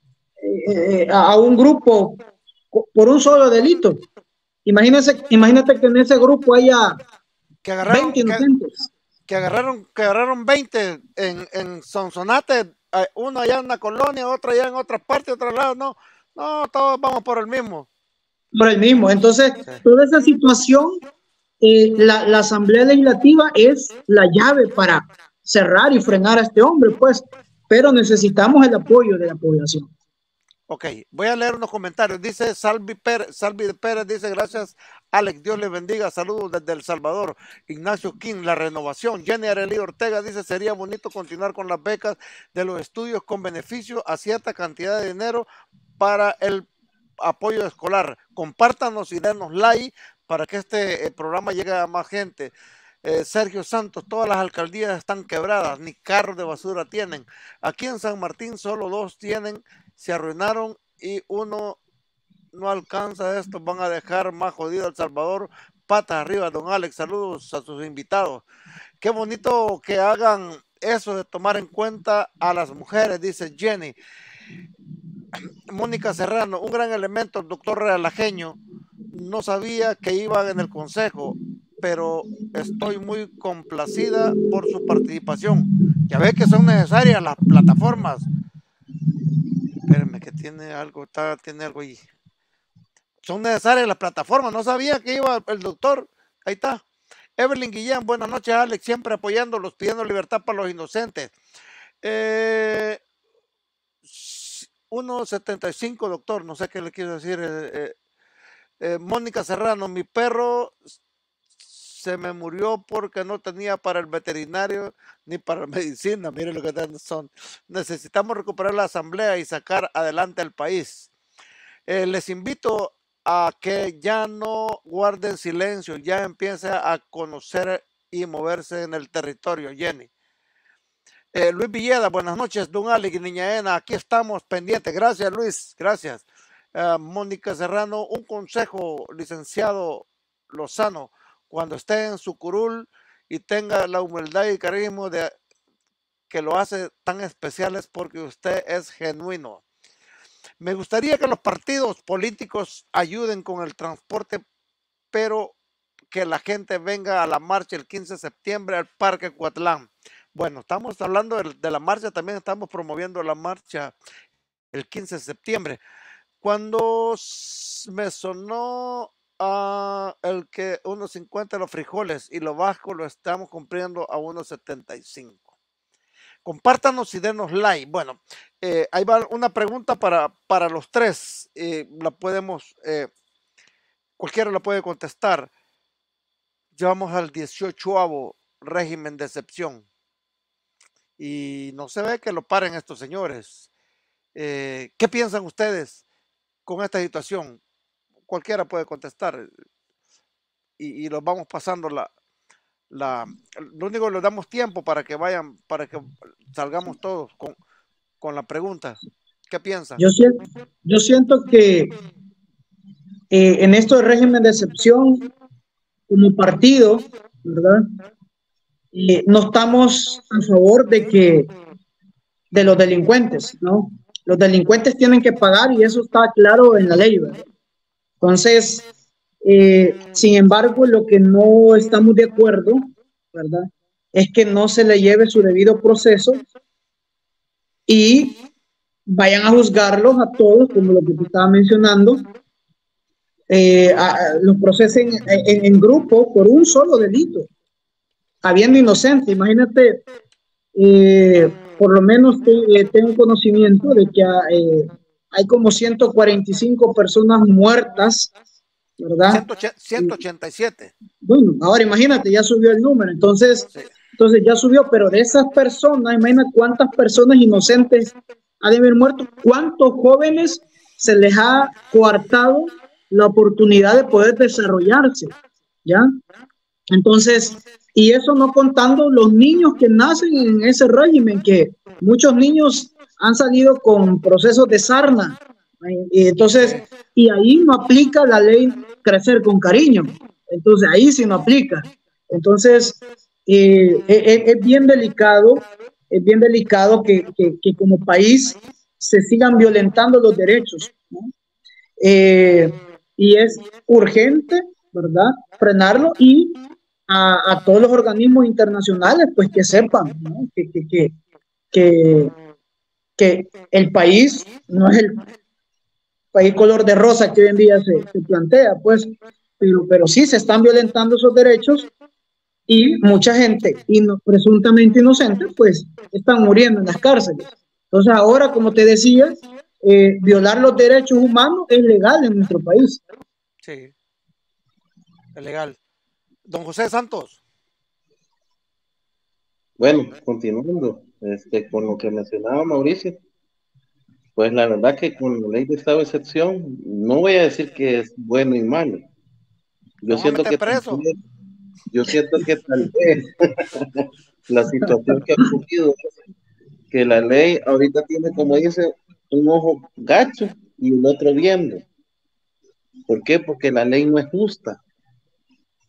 eh, a, a un grupo por un solo delito. Imagínate, imagínate que en ese grupo haya que agarraron, veinte inocentes. Que, que agarraron, que agarraron veinte en, en Sonsonate, uno allá en una colonia, otro allá en otra parte, otro lado, no, no, todos vamos por el mismo. Por el mismo. Entonces, sí. Toda esa situación, eh, la, la Asamblea Legislativa es la llave para cerrar y frenar a este hombre, pues, pero necesitamos el apoyo de la población. Ok, voy a leer unos comentarios. Dice Salvi Pérez, Salvi Pérez dice, gracias Alex, Dios les bendiga, saludos desde El Salvador. Ignacio King, la renovación. Jenny Arely Ortega dice, sería bonito continuar con las becas de los estudios con beneficio a cierta cantidad de dinero para el apoyo escolar. Compártanos y denos like para que este eh, programa llegue a más gente. Eh, Sergio Santos, todas las alcaldías están quebradas, ni carros de basura tienen. Aquí en San Martín solo dos tienen, se arruinaron y uno no alcanza esto, van a dejar más jodido El Salvador patas arriba, don Alex. Saludos a sus invitados. Qué bonito que hagan eso de tomar en cuenta a las mujeres, dice Jenny. Mónica Serrano, un gran elemento, el doctor Realajeño. No sabía que iba en el consejo, pero estoy muy complacida por su participación. Ya ve que son necesarias las plataformas. Espérenme que tiene algo, está, tiene algo ahí. Son necesarias las plataformas, no sabía que iba el doctor. Ahí está. Evelyn Guillén, buenas noches, Alex, siempre apoyándolos, pidiendo libertad para los inocentes. Eh, uno setenta y cinco, doctor, no sé qué le quiero decir. Eh, eh, eh, Mónica Serrano, mi perro se me murió porque no tenía para el veterinario ni para medicina. Mire lo que son. Necesitamos recuperar la asamblea y sacar adelante al país. Eh, les invito a que ya no guarden silencio, ya empiece a conocer y moverse en el territorio. Jenny. Eh, Luis Villeda, buenas noches, don Alex y niña Ena, aquí estamos pendientes. Gracias, Luis, gracias. Uh, Mónica Serrano, un consejo, licenciado Lozano, cuando esté en su curul y tenga la humildad y carisma de que lo hace tan especiales porque usted es genuino. Me gustaría que los partidos políticos ayuden con el transporte, pero que la gente venga a la marcha el quince de septiembre al Parque Cuatlán. Bueno, estamos hablando de, de la marcha, también estamos promoviendo la marcha el quince de septiembre. Cuando me sonó uh, el que uno cincuenta los frijoles y lo bajo lo estamos cumpliendo a uno setenta y cinco. Compártanos y denos like. Bueno, eh, ahí va una pregunta para, para los tres. Eh, la podemos, eh, cualquiera la puede contestar. Llevamos al dieciochoavo régimen de excepción. Y no se ve que lo paren estos señores. Eh, ¿Qué piensan ustedes con esta situación? Cualquiera puede contestar. Y, y los vamos pasando la... La, lo único que les damos tiempo para que vayan, para que salgamos todos con, con la pregunta. ¿Qué piensan? Yo siento, yo siento que eh, en estos régimen de excepción, como partido, ¿verdad? Eh, no estamos a favor de que de los delincuentes, ¿no? Los delincuentes tienen que pagar y eso está claro en la ley, ¿verdad? Entonces, Eh, sin embargo, lo que no estamos de acuerdo, ¿verdad?, es que no se le lleve su debido proceso y vayan a juzgarlos a todos, como lo que te estaba mencionando, eh, a, a, los procesen en, en grupo por un solo delito, habiendo inocente. Imagínate, eh, por lo menos te, eh, tengo conocimiento de que eh, hay como ciento cuarenta y cinco personas muertas, ¿verdad? ciento ochenta y siete. Bueno, ahora imagínate, ya subió el número, entonces, sí. entonces ya subió, pero de esas personas, imagina cuántas personas inocentes han de haber muerto, cuántos jóvenes se les ha coartado la oportunidad de poder desarrollarse, ¿ya? Entonces, y eso no contando los niños que nacen en ese régimen, que muchos niños han salido con procesos de sarna. Y entonces, y ahí no aplica la ley crecer con cariño, entonces ahí sí no aplica. Entonces, eh, es, es bien delicado, es bien delicado que, que, que como país se sigan violentando los derechos, ¿no? Eh, y es urgente, ¿verdad?, frenarlo, y a, a todos los organismos internacionales, pues que sepan, ¿no?, que, que, que, que, que el país no es el país color de rosa que hoy en día se, se plantea, pues, pero, pero sí se están violentando esos derechos y mucha gente ino, presuntamente inocente, pues, están muriendo en las cárceles. Entonces ahora, como te decía, eh, violar los derechos humanos es legal en nuestro país. Sí, es legal. Don José Santos. Bueno, continuando este, con lo que mencionaba Mauricio. Pues la verdad que con la ley de estado de excepción, no voy a decir que es bueno y malo. Yo siento que preso. Vez, yo siento que tal vez la situación que ha ocurrido es que la ley ahorita tiene, como dice, un ojo gacho y el otro viendo. ¿Por qué? Porque la ley no es justa.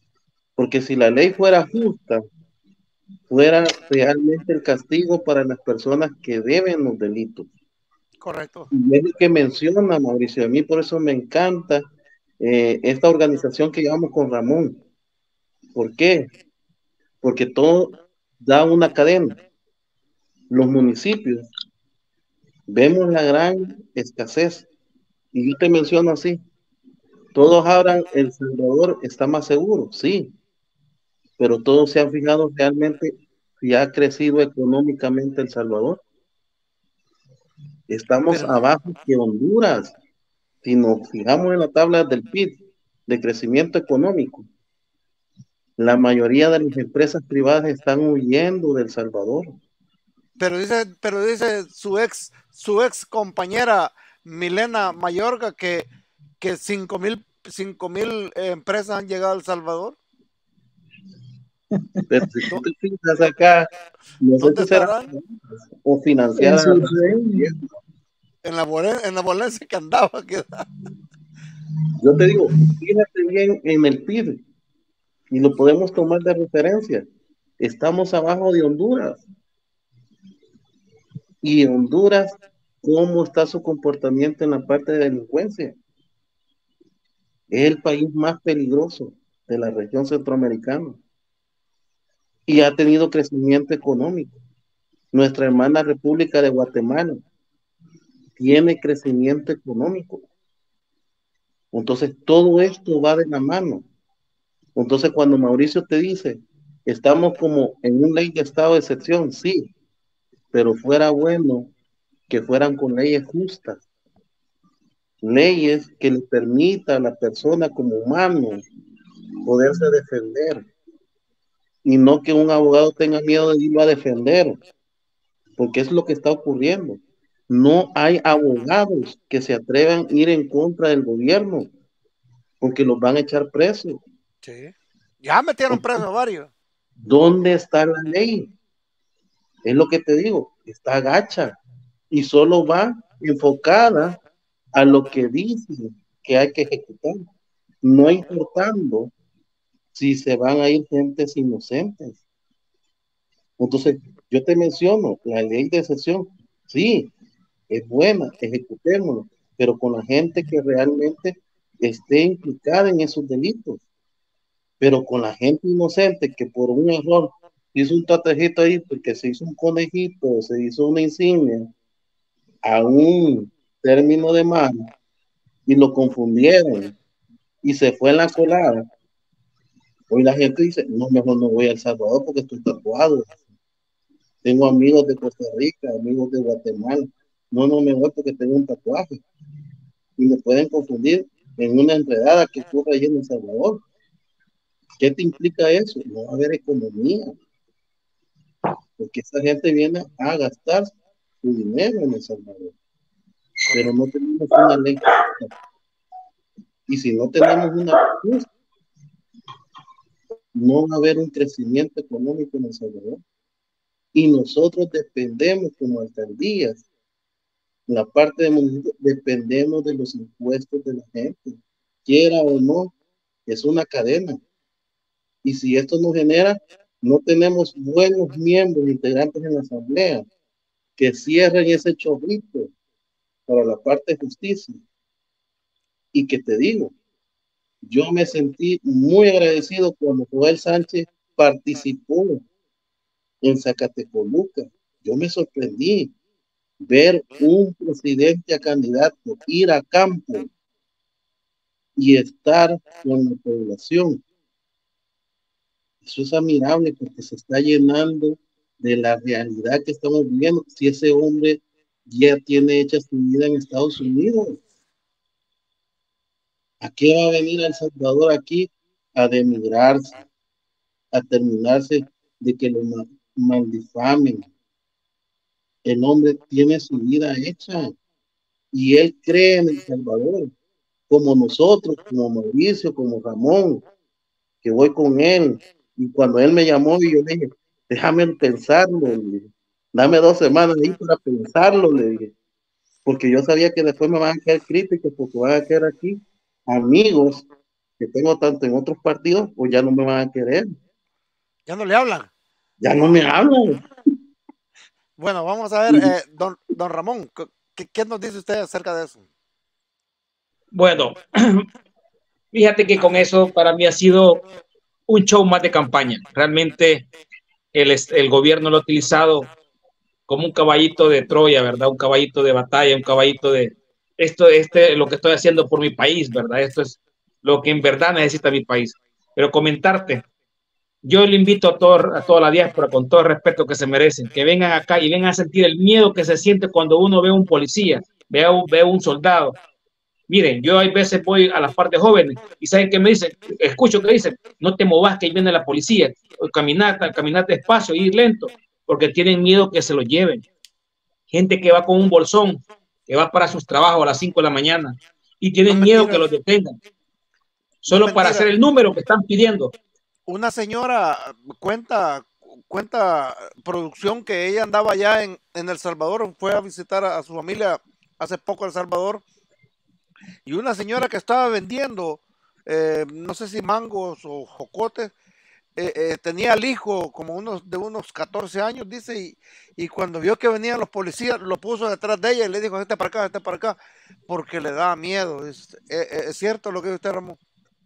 Porque si la ley fuera justa, fuera realmente el castigo para las personas que deben los delitos. Correcto. Y es lo que menciona Mauricio. A mí por eso me encanta eh, esta organización que llevamos con Ramón. ¿Por qué? Porque todo da una cadena. Los municipios vemos la gran escasez. Y yo te menciono así. Todos hablan, El Salvador está más seguro, sí. Pero todos se han fijado realmente si ha crecido económicamente El Salvador. Estamos Pero, abajo que Honduras. Si nos fijamos en la tabla del P I B, de crecimiento económico, la mayoría de las empresas privadas están huyendo de El Salvador. pero dice, pero dice su ex, su ex compañera Milena Mayorga que, que cinco mil cinco mil eh, empresas han llegado a El Salvador. Pero si tú te fijas acá, no sé si será o financiadas en la en la bolencia que andaba. Que... Yo te digo, fíjate bien en el P I B y lo podemos tomar de referencia. Estamos abajo de Honduras. Y Honduras, ¿cómo está su comportamiento en la parte de delincuencia? Es el país más peligroso de la región centroamericana. Y ha tenido crecimiento económico. Nuestra hermana República de Guatemala tiene crecimiento económico. Entonces, todo esto va de la mano. Entonces, cuando Mauricio te dice, estamos como en una ley de estado de excepción, sí, pero fuera bueno que fueran con leyes justas, leyes que le permitan a la persona como humano poderse defender, y no que un abogado tenga miedo de irlo a defender, porque es lo que está ocurriendo. No hay abogados que se atrevan a ir en contra del gobierno, porque los van a echar presos. Sí. Ya metieron presos varios. ¿Dónde está la ley? Es lo que te digo, está gacha y solo va enfocada a lo que dice que hay que ejecutar, no importando si se van a ir gentes inocentes. Entonces, yo te menciono, la ley de excepción, sí, es buena, ejecutémoslo, pero con la gente que realmente esté implicada en esos delitos. Pero con la gente inocente que por un error hizo un tatejito ahí, porque se hizo un conejito, se hizo una insignia a un término de mano y lo confundieron y se fue en la colada. Hoy la gente dice, no, mejor no voy a El Salvador porque estoy tatuado. Tengo amigos de Costa Rica, amigos de Guatemala. No, no me voy porque tengo un tatuaje. Y me pueden confundir en una enredada que ocurre allí en El Salvador. ¿Qué te implica eso? No va a haber economía. Porque esa gente viene a gastar su dinero en El Salvador. Pero no tenemos una ley justa. Y si no tenemos una ley justa, no va a haber un crecimiento económico en El Salvador. Y nosotros dependemos como alcaldías, la parte de municipio, dependemos de los impuestos de la gente, quiera o no, es una cadena. Y si esto no genera, no tenemos buenos miembros integrantes en la asamblea que cierren ese chorrito para la parte de justicia. Y que te digo, yo me sentí muy agradecido cuando Joel Sánchez participó en Zacatecoluca. Yo me sorprendí ver un presidente a candidato ir a campo y estar con la población. Eso es admirable porque se está llenando de la realidad que estamos viviendo. Si ese hombre ya tiene hecha su vida en Estados Unidos, ¿a qué va a venir a El Salvador aquí? A demigrarse, a terminarse de que lo maldifamen. El hombre tiene su vida hecha y él cree en El Salvador, como nosotros, como Mauricio, como Ramón, que voy con él. Y cuando él me llamó y yo le dije, déjame pensarlo, le dije, dame dos semanas ahí para pensarlo, le dije, porque yo sabía que después me van a quedar críticos porque van a quedar aquí amigos que tengo tanto en otros partidos, pues ya no me van a querer. Ya no le hablan. Ya no me hablan. Bueno, vamos a ver, eh, don, don Ramón, ¿qué, ¿qué nos dice usted acerca de eso? Bueno, fíjate que con eso para mí ha sido un show más de campaña. Realmente el, el gobierno lo ha utilizado como un caballito de Troya, ¿verdad? Un caballito de batalla, un caballito de esto, este, lo que estoy haciendo por mi país, ¿verdad? Esto es lo que en verdad necesita mi país. Pero comentarte, yo le invito a, todo, a toda la diáspora, con todo el respeto que se merecen, que vengan acá y vengan a sentir el miedo que se siente cuando uno ve a un policía, ve a un, ve a un soldado. Miren, yo hay veces voy a las partes jóvenes y ¿saben qué me dicen? Escucho que dicen, no te movas que ahí viene la policía, caminar, caminar despacio, ir lento, porque tienen miedo que se lo lleven. Gente que va con un bolsón, que va para sus trabajos a las cinco de la mañana y tienen no miedo mentiras. que los detengan, solo no para hacer el número que están pidiendo. Una señora cuenta, cuenta producción que ella andaba allá en, en El Salvador, fue a visitar a, a su familia hace poco a El Salvador, y una señora que estaba vendiendo, eh, no sé si mangos o jocotes, eh, eh, tenía al hijo como unos de unos catorce años, dice, y, y cuando vio que venían los policías, lo puso detrás de ella y le dijo, este para acá, este para acá, porque le daba miedo. ¿Es, es, es cierto lo que dice usted, Ramón?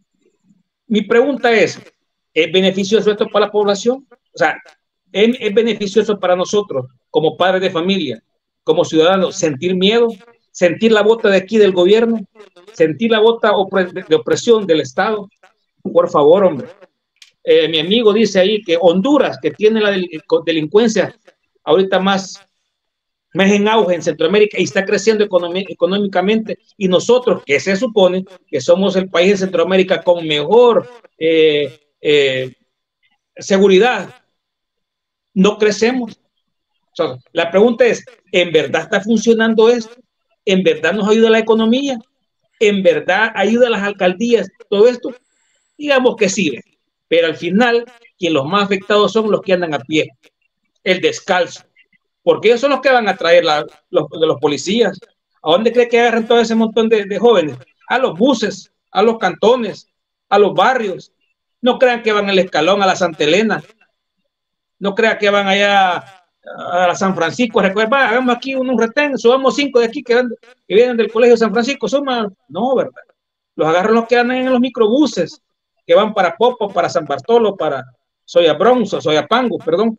Mi pregunta es, ¿es beneficioso esto para la población? O sea, ¿es, es beneficioso para nosotros, como padres de familia, como ciudadanos, sentir miedo? Sentir la bota de aquí del gobierno, sentir la bota de opresión del Estado. Por favor, hombre. Eh, mi amigo dice ahí que Honduras, que tiene la del delincuencia ahorita más, más en auge en Centroamérica y está creciendo económicamente, y nosotros, que se supone que somos el país de Centroamérica con mejor eh, eh, seguridad, no crecemos. O sea, la pregunta es, ¿en verdad está funcionando esto? ¿En verdad nos ayuda la economía? ¿En verdad ayuda a las alcaldías? Todo esto, digamos que sirve. Pero al final, quien los más afectados son los que andan a pie, el descalzo. Porque ellos son los que van a traer la, los, de los policías. ¿A dónde cree que agarran todo ese montón de, de jóvenes? A los buses, a los cantones, a los barrios. No crean que van al Escalón, a la Santa Elena. No crean que van allá a San Francisco, recuerda, hagamos aquí un, un retén, subamos cinco de aquí que, van, que vienen del colegio de San Francisco, suman, no, ¿verdad? Los agarran los que andan en los microbuses, que van para Popo, para San Bartolo, para Soyabronzo, Soyapango, perdón.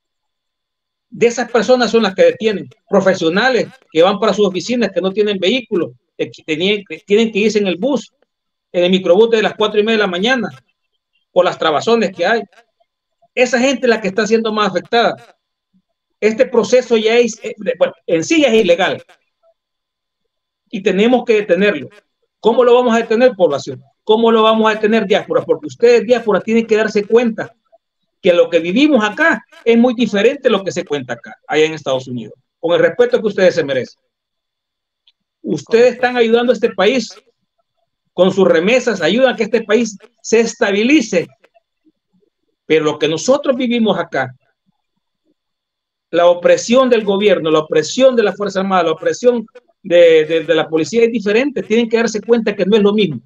De esas personas son las que detienen, profesionales que van para sus oficinas, que no tienen vehículo, que tienen, que tienen que irse en el bus, en el microbús de las cuatro y media de la mañana, por las trabazones que hay. Esa gente es la que está siendo más afectada. Este proceso ya es, bueno, en sí ya es ilegal y tenemos que detenerlo. ¿Cómo lo vamos a detener, población? ¿Cómo lo vamos a detener, diáspora? Porque ustedes, diáspora, tienen que darse cuenta que lo que vivimos acá es muy diferente de lo que se cuenta acá, allá en Estados Unidos, con el respeto que ustedes se merecen. Ustedes están ayudando a este país con sus remesas, ayudan a que este país se estabilice, pero lo que nosotros vivimos acá, la opresión del gobierno, la opresión de la Fuerza Armada, la opresión de, de, de la policía es diferente. Tienen que darse cuenta que no es lo mismo.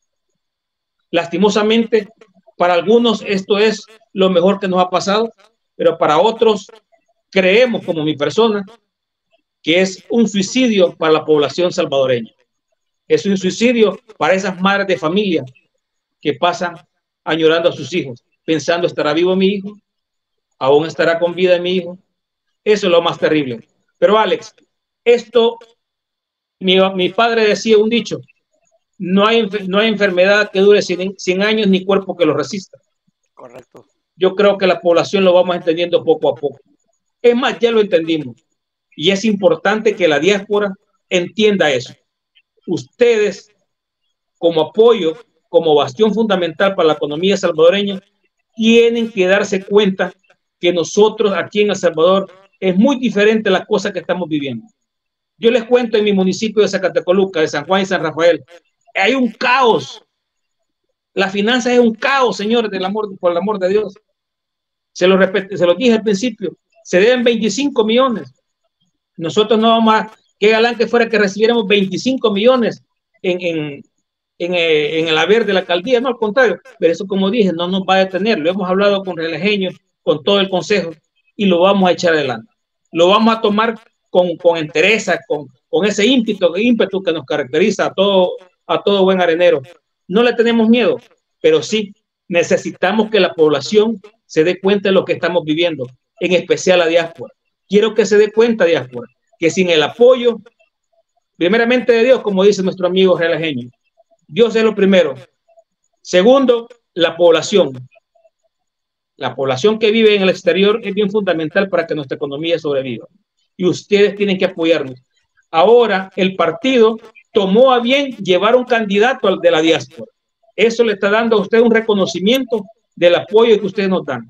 Lastimosamente, para algunos esto es lo mejor que nos ha pasado, pero para otros creemos, como mi persona, que es un suicidio para la población salvadoreña. Es un suicidio para esas madres de familia que pasan añorando a sus hijos, pensando, ¿estará vivo mi hijo? ¿Aún estará con vida mi hijo? Eso es lo más terrible. Pero Alex, esto, mi, mi padre decía un dicho, no hay, no hay enfermedad que dure cien años ni cuerpo que lo resista. Correcto. Yo creo que la población lo vamos entendiendo poco a poco. Es más, ya lo entendimos. Y es importante que la diáspora entienda eso. Ustedes, como apoyo, como bastión fundamental para la economía salvadoreña, tienen que darse cuenta que nosotros aquí en El Salvador es muy diferente la cosa que estamos viviendo. Yo les cuento en mi municipio de Zacatecoluca, de San Juan y San Rafael, hay un caos. La finanza es un caos, señores, del amor, por el amor de Dios. Se lo, repete, se lo dije al principio, se deben veinticinco millones. Nosotros no vamos a, qué galán que fuera que recibiéramos veinticinco millones en, en, en, eh, en el haber de la alcaldía, no, al contrario, pero eso, como dije, no nos va a detener. Lo hemos hablado con Realejeños, con todo el consejo, y lo vamos a echar adelante. Lo vamos a tomar con, con entereza, con, con ese ímpetu, ímpetu que nos caracteriza a todo, a todo buen arenero. No le tenemos miedo, pero sí necesitamos que la población se dé cuenta de lo que estamos viviendo, en especial la diáspora. Quiero que se dé cuenta, diáspora, que sin el apoyo, primeramente de Dios, como dice nuestro amigo realejeño, Dios es lo primero. Segundo, la población. La población que vive en el exterior es bien fundamental para que nuestra economía sobreviva. Y ustedes tienen que apoyarnos. Ahora el partido tomó a bien llevar un candidato de la diáspora. Eso le está dando a usted un reconocimiento del apoyo que ustedes nos dan.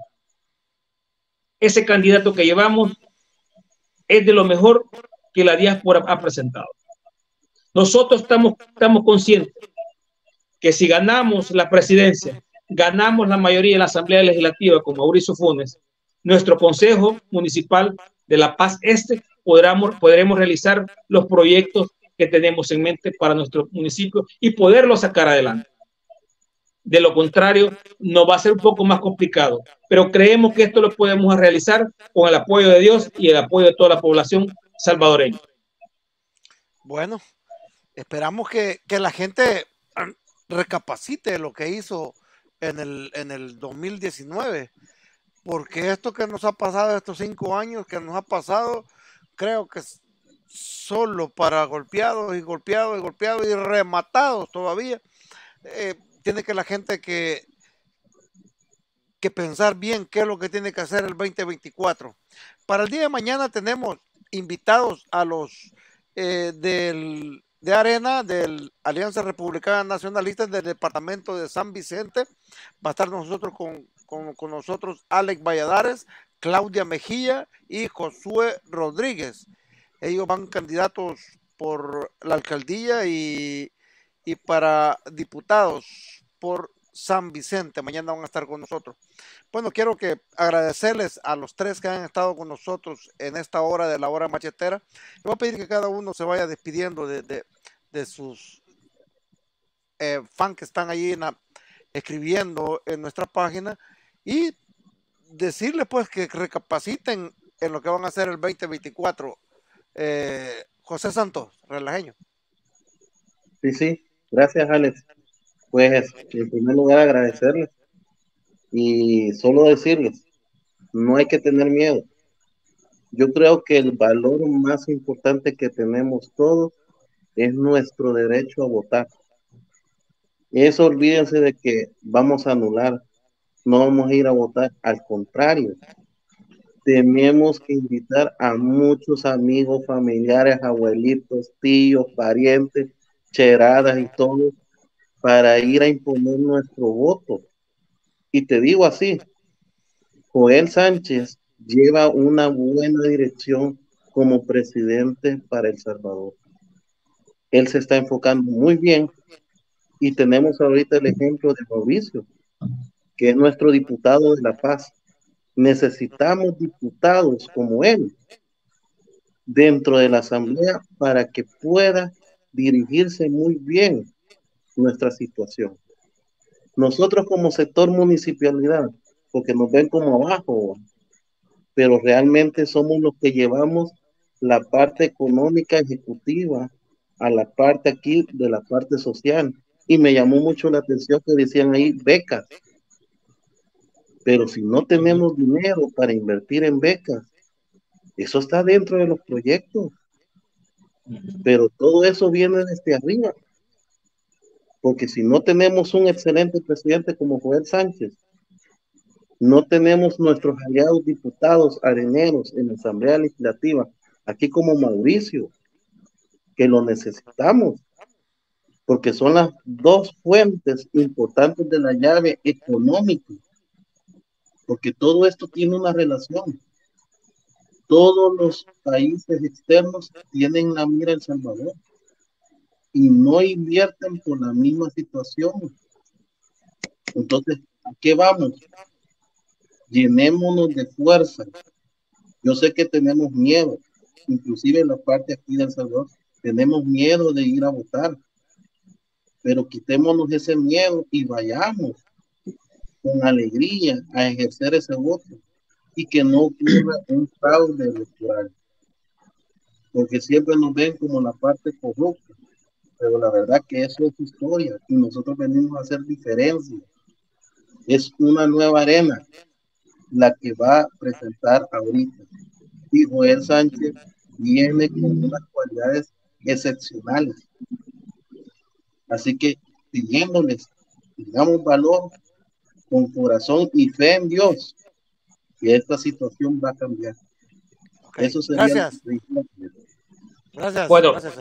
Ese candidato que llevamos es de lo mejor que la diáspora ha presentado. Nosotros estamos, estamos conscientes que si ganamos la presidencia, ganamos la mayoría en la Asamblea Legislativa con Mauricio Funes, nuestro Consejo Municipal de La Paz Este podremos, podremos realizar los proyectos que tenemos en mente para nuestro municipio y poderlos sacar adelante. De lo contrario, nos va a ser un poco más complicado, pero creemos que esto lo podemos realizar con el apoyo de Dios y el apoyo de toda la población salvadoreña. Bueno, esperamos que, que la gente recapacite lo que hizo en el, en el dos mil diecinueve, porque esto que nos ha pasado, estos cinco años que nos ha pasado, creo que es solo para golpeados y golpeados y golpeados y rematados todavía. Eh, tiene que la gente que, que pensar bien qué es lo que tiene que hacer el veinte veinticuatro. Para el día de mañana tenemos invitados a los eh, del, de Arena, del Alianza Republicana Nacionalista del departamento de San Vicente. Va a estar nosotros con, con, con nosotros Alex Valladares, Claudia Mejía y Josué Rodríguez. Ellos van candidatos por la alcaldía y, y para diputados por San Vicente. Mañana van a estar con nosotros. Bueno, quiero que agradecerles a los tres que han estado con nosotros en esta hora de la hora machetera. Le voy a pedir que cada uno se vaya despidiendo de, de, de sus eh, fans que están ahí en la, escribiendo en nuestra página y decirles pues que recapaciten en lo que van a hacer el veinte veinticuatro. Eh, José Santos, relajeño. Sí, sí, gracias Alex. Pues en primer lugar agradecerles y solo decirles, no hay que tener miedo. Yo creo que el valor más importante que tenemos todos es nuestro derecho a votar. Eso olvídense de que vamos a anular, no vamos a ir a votar, al contrario. Tenemos que invitar a muchos amigos, familiares, abuelitos, tíos, parientes, cheradas y todos para ir a imponer nuestro voto. Y te digo así, Joel Sánchez lleva una buena dirección como presidente para El Salvador. Él se está enfocando muy bien y tenemos ahorita el ejemplo de Mauricio, que es nuestro diputado de La Paz. Necesitamos diputados como él dentro de la asamblea para que pueda dirigirse muy bien nuestra situación. Nosotros como sector municipalidad, porque nos ven como abajo, pero realmente somos los que llevamos la parte económica ejecutiva a la parte aquí de la parte social. Y me llamó mucho la atención que decían ahí becas. Pero si no tenemos dinero para invertir en becas, eso está dentro de los proyectos. Pero todo eso viene desde arriba. Porque si no tenemos un excelente presidente como Joel Sánchez, no tenemos nuestros aliados diputados areneros en la Asamblea Legislativa, aquí como Mauricio, que lo necesitamos, porque son las dos fuentes importantes de la llave económica, porque todo esto tiene una relación. Todos los países externos tienen la mira El Salvador y no invierten por la misma situación. Entonces, ¿a qué vamos? Llenémonos de fuerza. Yo sé que tenemos miedo, inclusive en la parte aquí de El Salvador, tenemos miedo de ir a votar, pero quitémonos ese miedo y vayamos con alegría a ejercer ese voto y que no ocurra un fraude electoral, porque siempre nos ven como la parte corrupta, pero la verdad que eso es historia y nosotros venimos a hacer diferencia. Es una nueva arena la que va a presentar ahorita. Y Joel Sánchez viene con unas cualidades excepcionales. Así que pidiéndoles, tengamos valor, con corazón y fe en Dios, que esta situación va a cambiar. Okay. Eso sería. Gracias. Gracias. Bueno, gracias.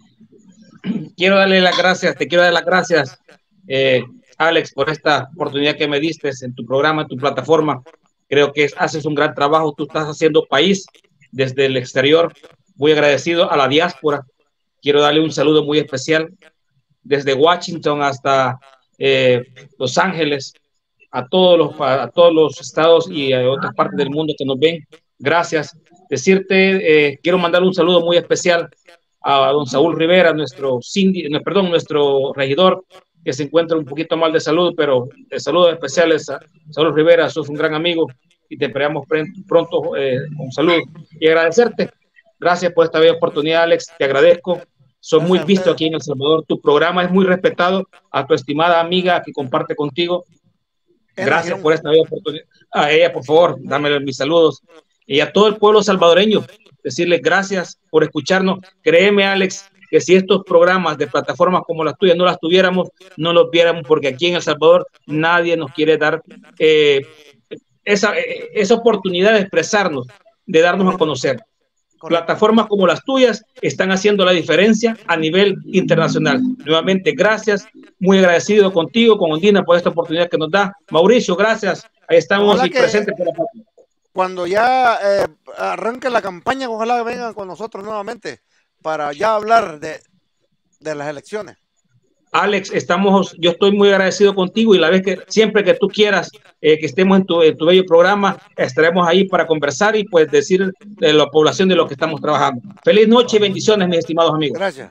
Quiero darle las gracias, te quiero dar las gracias, eh, Alex, por esta oportunidad que me diste en tu programa, en tu plataforma. Creo que haces un gran trabajo, tú estás haciendo país desde el exterior. Muy agradecido a la diáspora. Quiero darle un saludo muy especial desde Washington hasta eh, Los Ángeles, a todos los, a todos los estados y a otras partes del mundo que nos ven. Gracias. Decirte, eh, quiero mandar un saludo muy especial a don Saúl Rivera, nuestro síndico, no, perdón, nuestro regidor, que se encuentra un poquito mal de salud, pero de saludos especiales a Saúl Rivera, sos un gran amigo y te esperamos pronto eh, un saludo. Y agradecerte. Gracias por esta bella oportunidad, Alex, te agradezco. Son muy vistos aquí en El Salvador. Tu programa es muy respetado. A tu estimada amiga que comparte contigo, gracias por esta bella oportunidad. A ella, por favor, dámele mis saludos. Y a todo el pueblo salvadoreño, decirles gracias por escucharnos. Créeme, Alex, que si estos programas de plataformas como las tuyas no las tuviéramos, no los viéramos, porque aquí en El Salvador nadie nos quiere dar eh, esa, esa oportunidad de expresarnos, de darnos a conocer. Plataformas como las tuyas están haciendo la diferencia a nivel internacional. Nuevamente, gracias, muy agradecido contigo, con Ondina, por esta oportunidad que nos da. Mauricio, gracias, ahí estamos y presentes por la parte. Cuando ya eh, arranque la campaña, ojalá vengan con nosotros nuevamente para ya hablar de, de las elecciones. Alex, estamos, yo estoy muy agradecido contigo y la vez que siempre que tú quieras eh, que estemos en tu, en tu bello programa, estaremos ahí para conversar y pues decir de la población de lo que estamos trabajando. Feliz noche y bendiciones, mis estimados amigos. Gracias.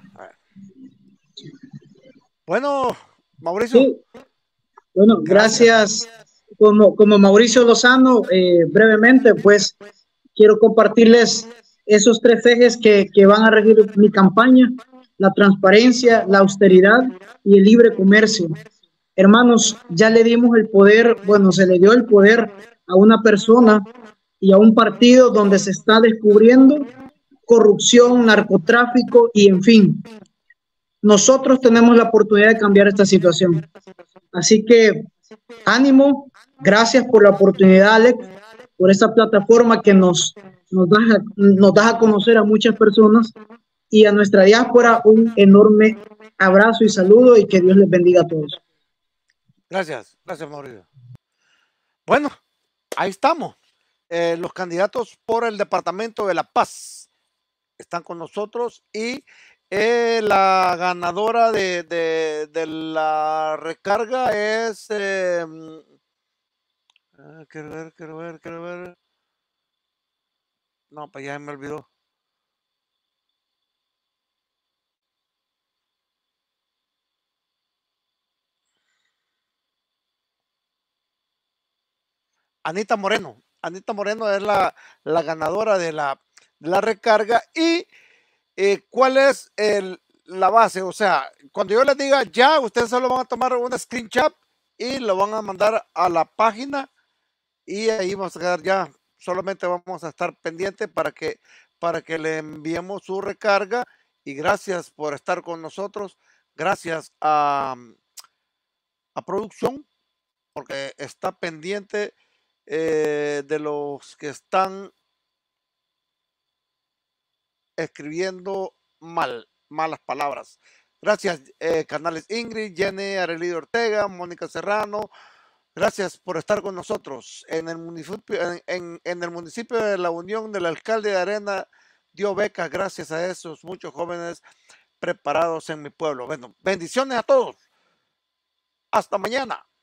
Bueno, Mauricio. Sí. Bueno, gracias. gracias. Como, como Mauricio Lozano, eh, brevemente, pues quiero compartirles esos tres ejes que, que van a regir mi campaña: la transparencia, la austeridad y el libre comercio. Hermanos, ya le dimos el poder, bueno, se le dio el poder a una persona y a un partido donde se está descubriendo corrupción, narcotráfico y en fin. Nosotros tenemos la oportunidad de cambiar esta situación. Así que ánimo, gracias por la oportunidad, Alex, por esta plataforma que nos, nos, da, nos da a conocer a muchas personas. Y a nuestra diáspora un enorme abrazo y saludo y que Dios les bendiga a todos. Gracias, gracias Mauricio. Bueno, ahí estamos. Eh, los candidatos por el Departamento de La Paz están con nosotros y eh, la ganadora de, de, de la recarga es... Eh, quiero ver, quiero ver, quiero ver. No, pues ya me olvidó. Anita Moreno. Anita Moreno es la, la ganadora de la, de la recarga. ¿Y eh, cuál es el, la base? O sea, cuando yo les diga ya, ustedes solo van a tomar un screenshot y lo van a mandar a la página y ahí vamos a quedar ya. Solamente vamos a estar pendientes para que, para que le enviemos su recarga. Y gracias por estar con nosotros. Gracias a, a producción, porque está pendiente Eh, de los que están escribiendo mal, malas palabras. Gracias, eh, canales Ingrid, Jenny, Arelidio Ortega, Mónica Serrano. Gracias por estar con nosotros. En el municipio, en, en, en el municipio de La Unión, del alcalde de Arena dio becas gracias a esos muchos jóvenes preparados en mi pueblo. Bueno, bendiciones a todos. Hasta mañana.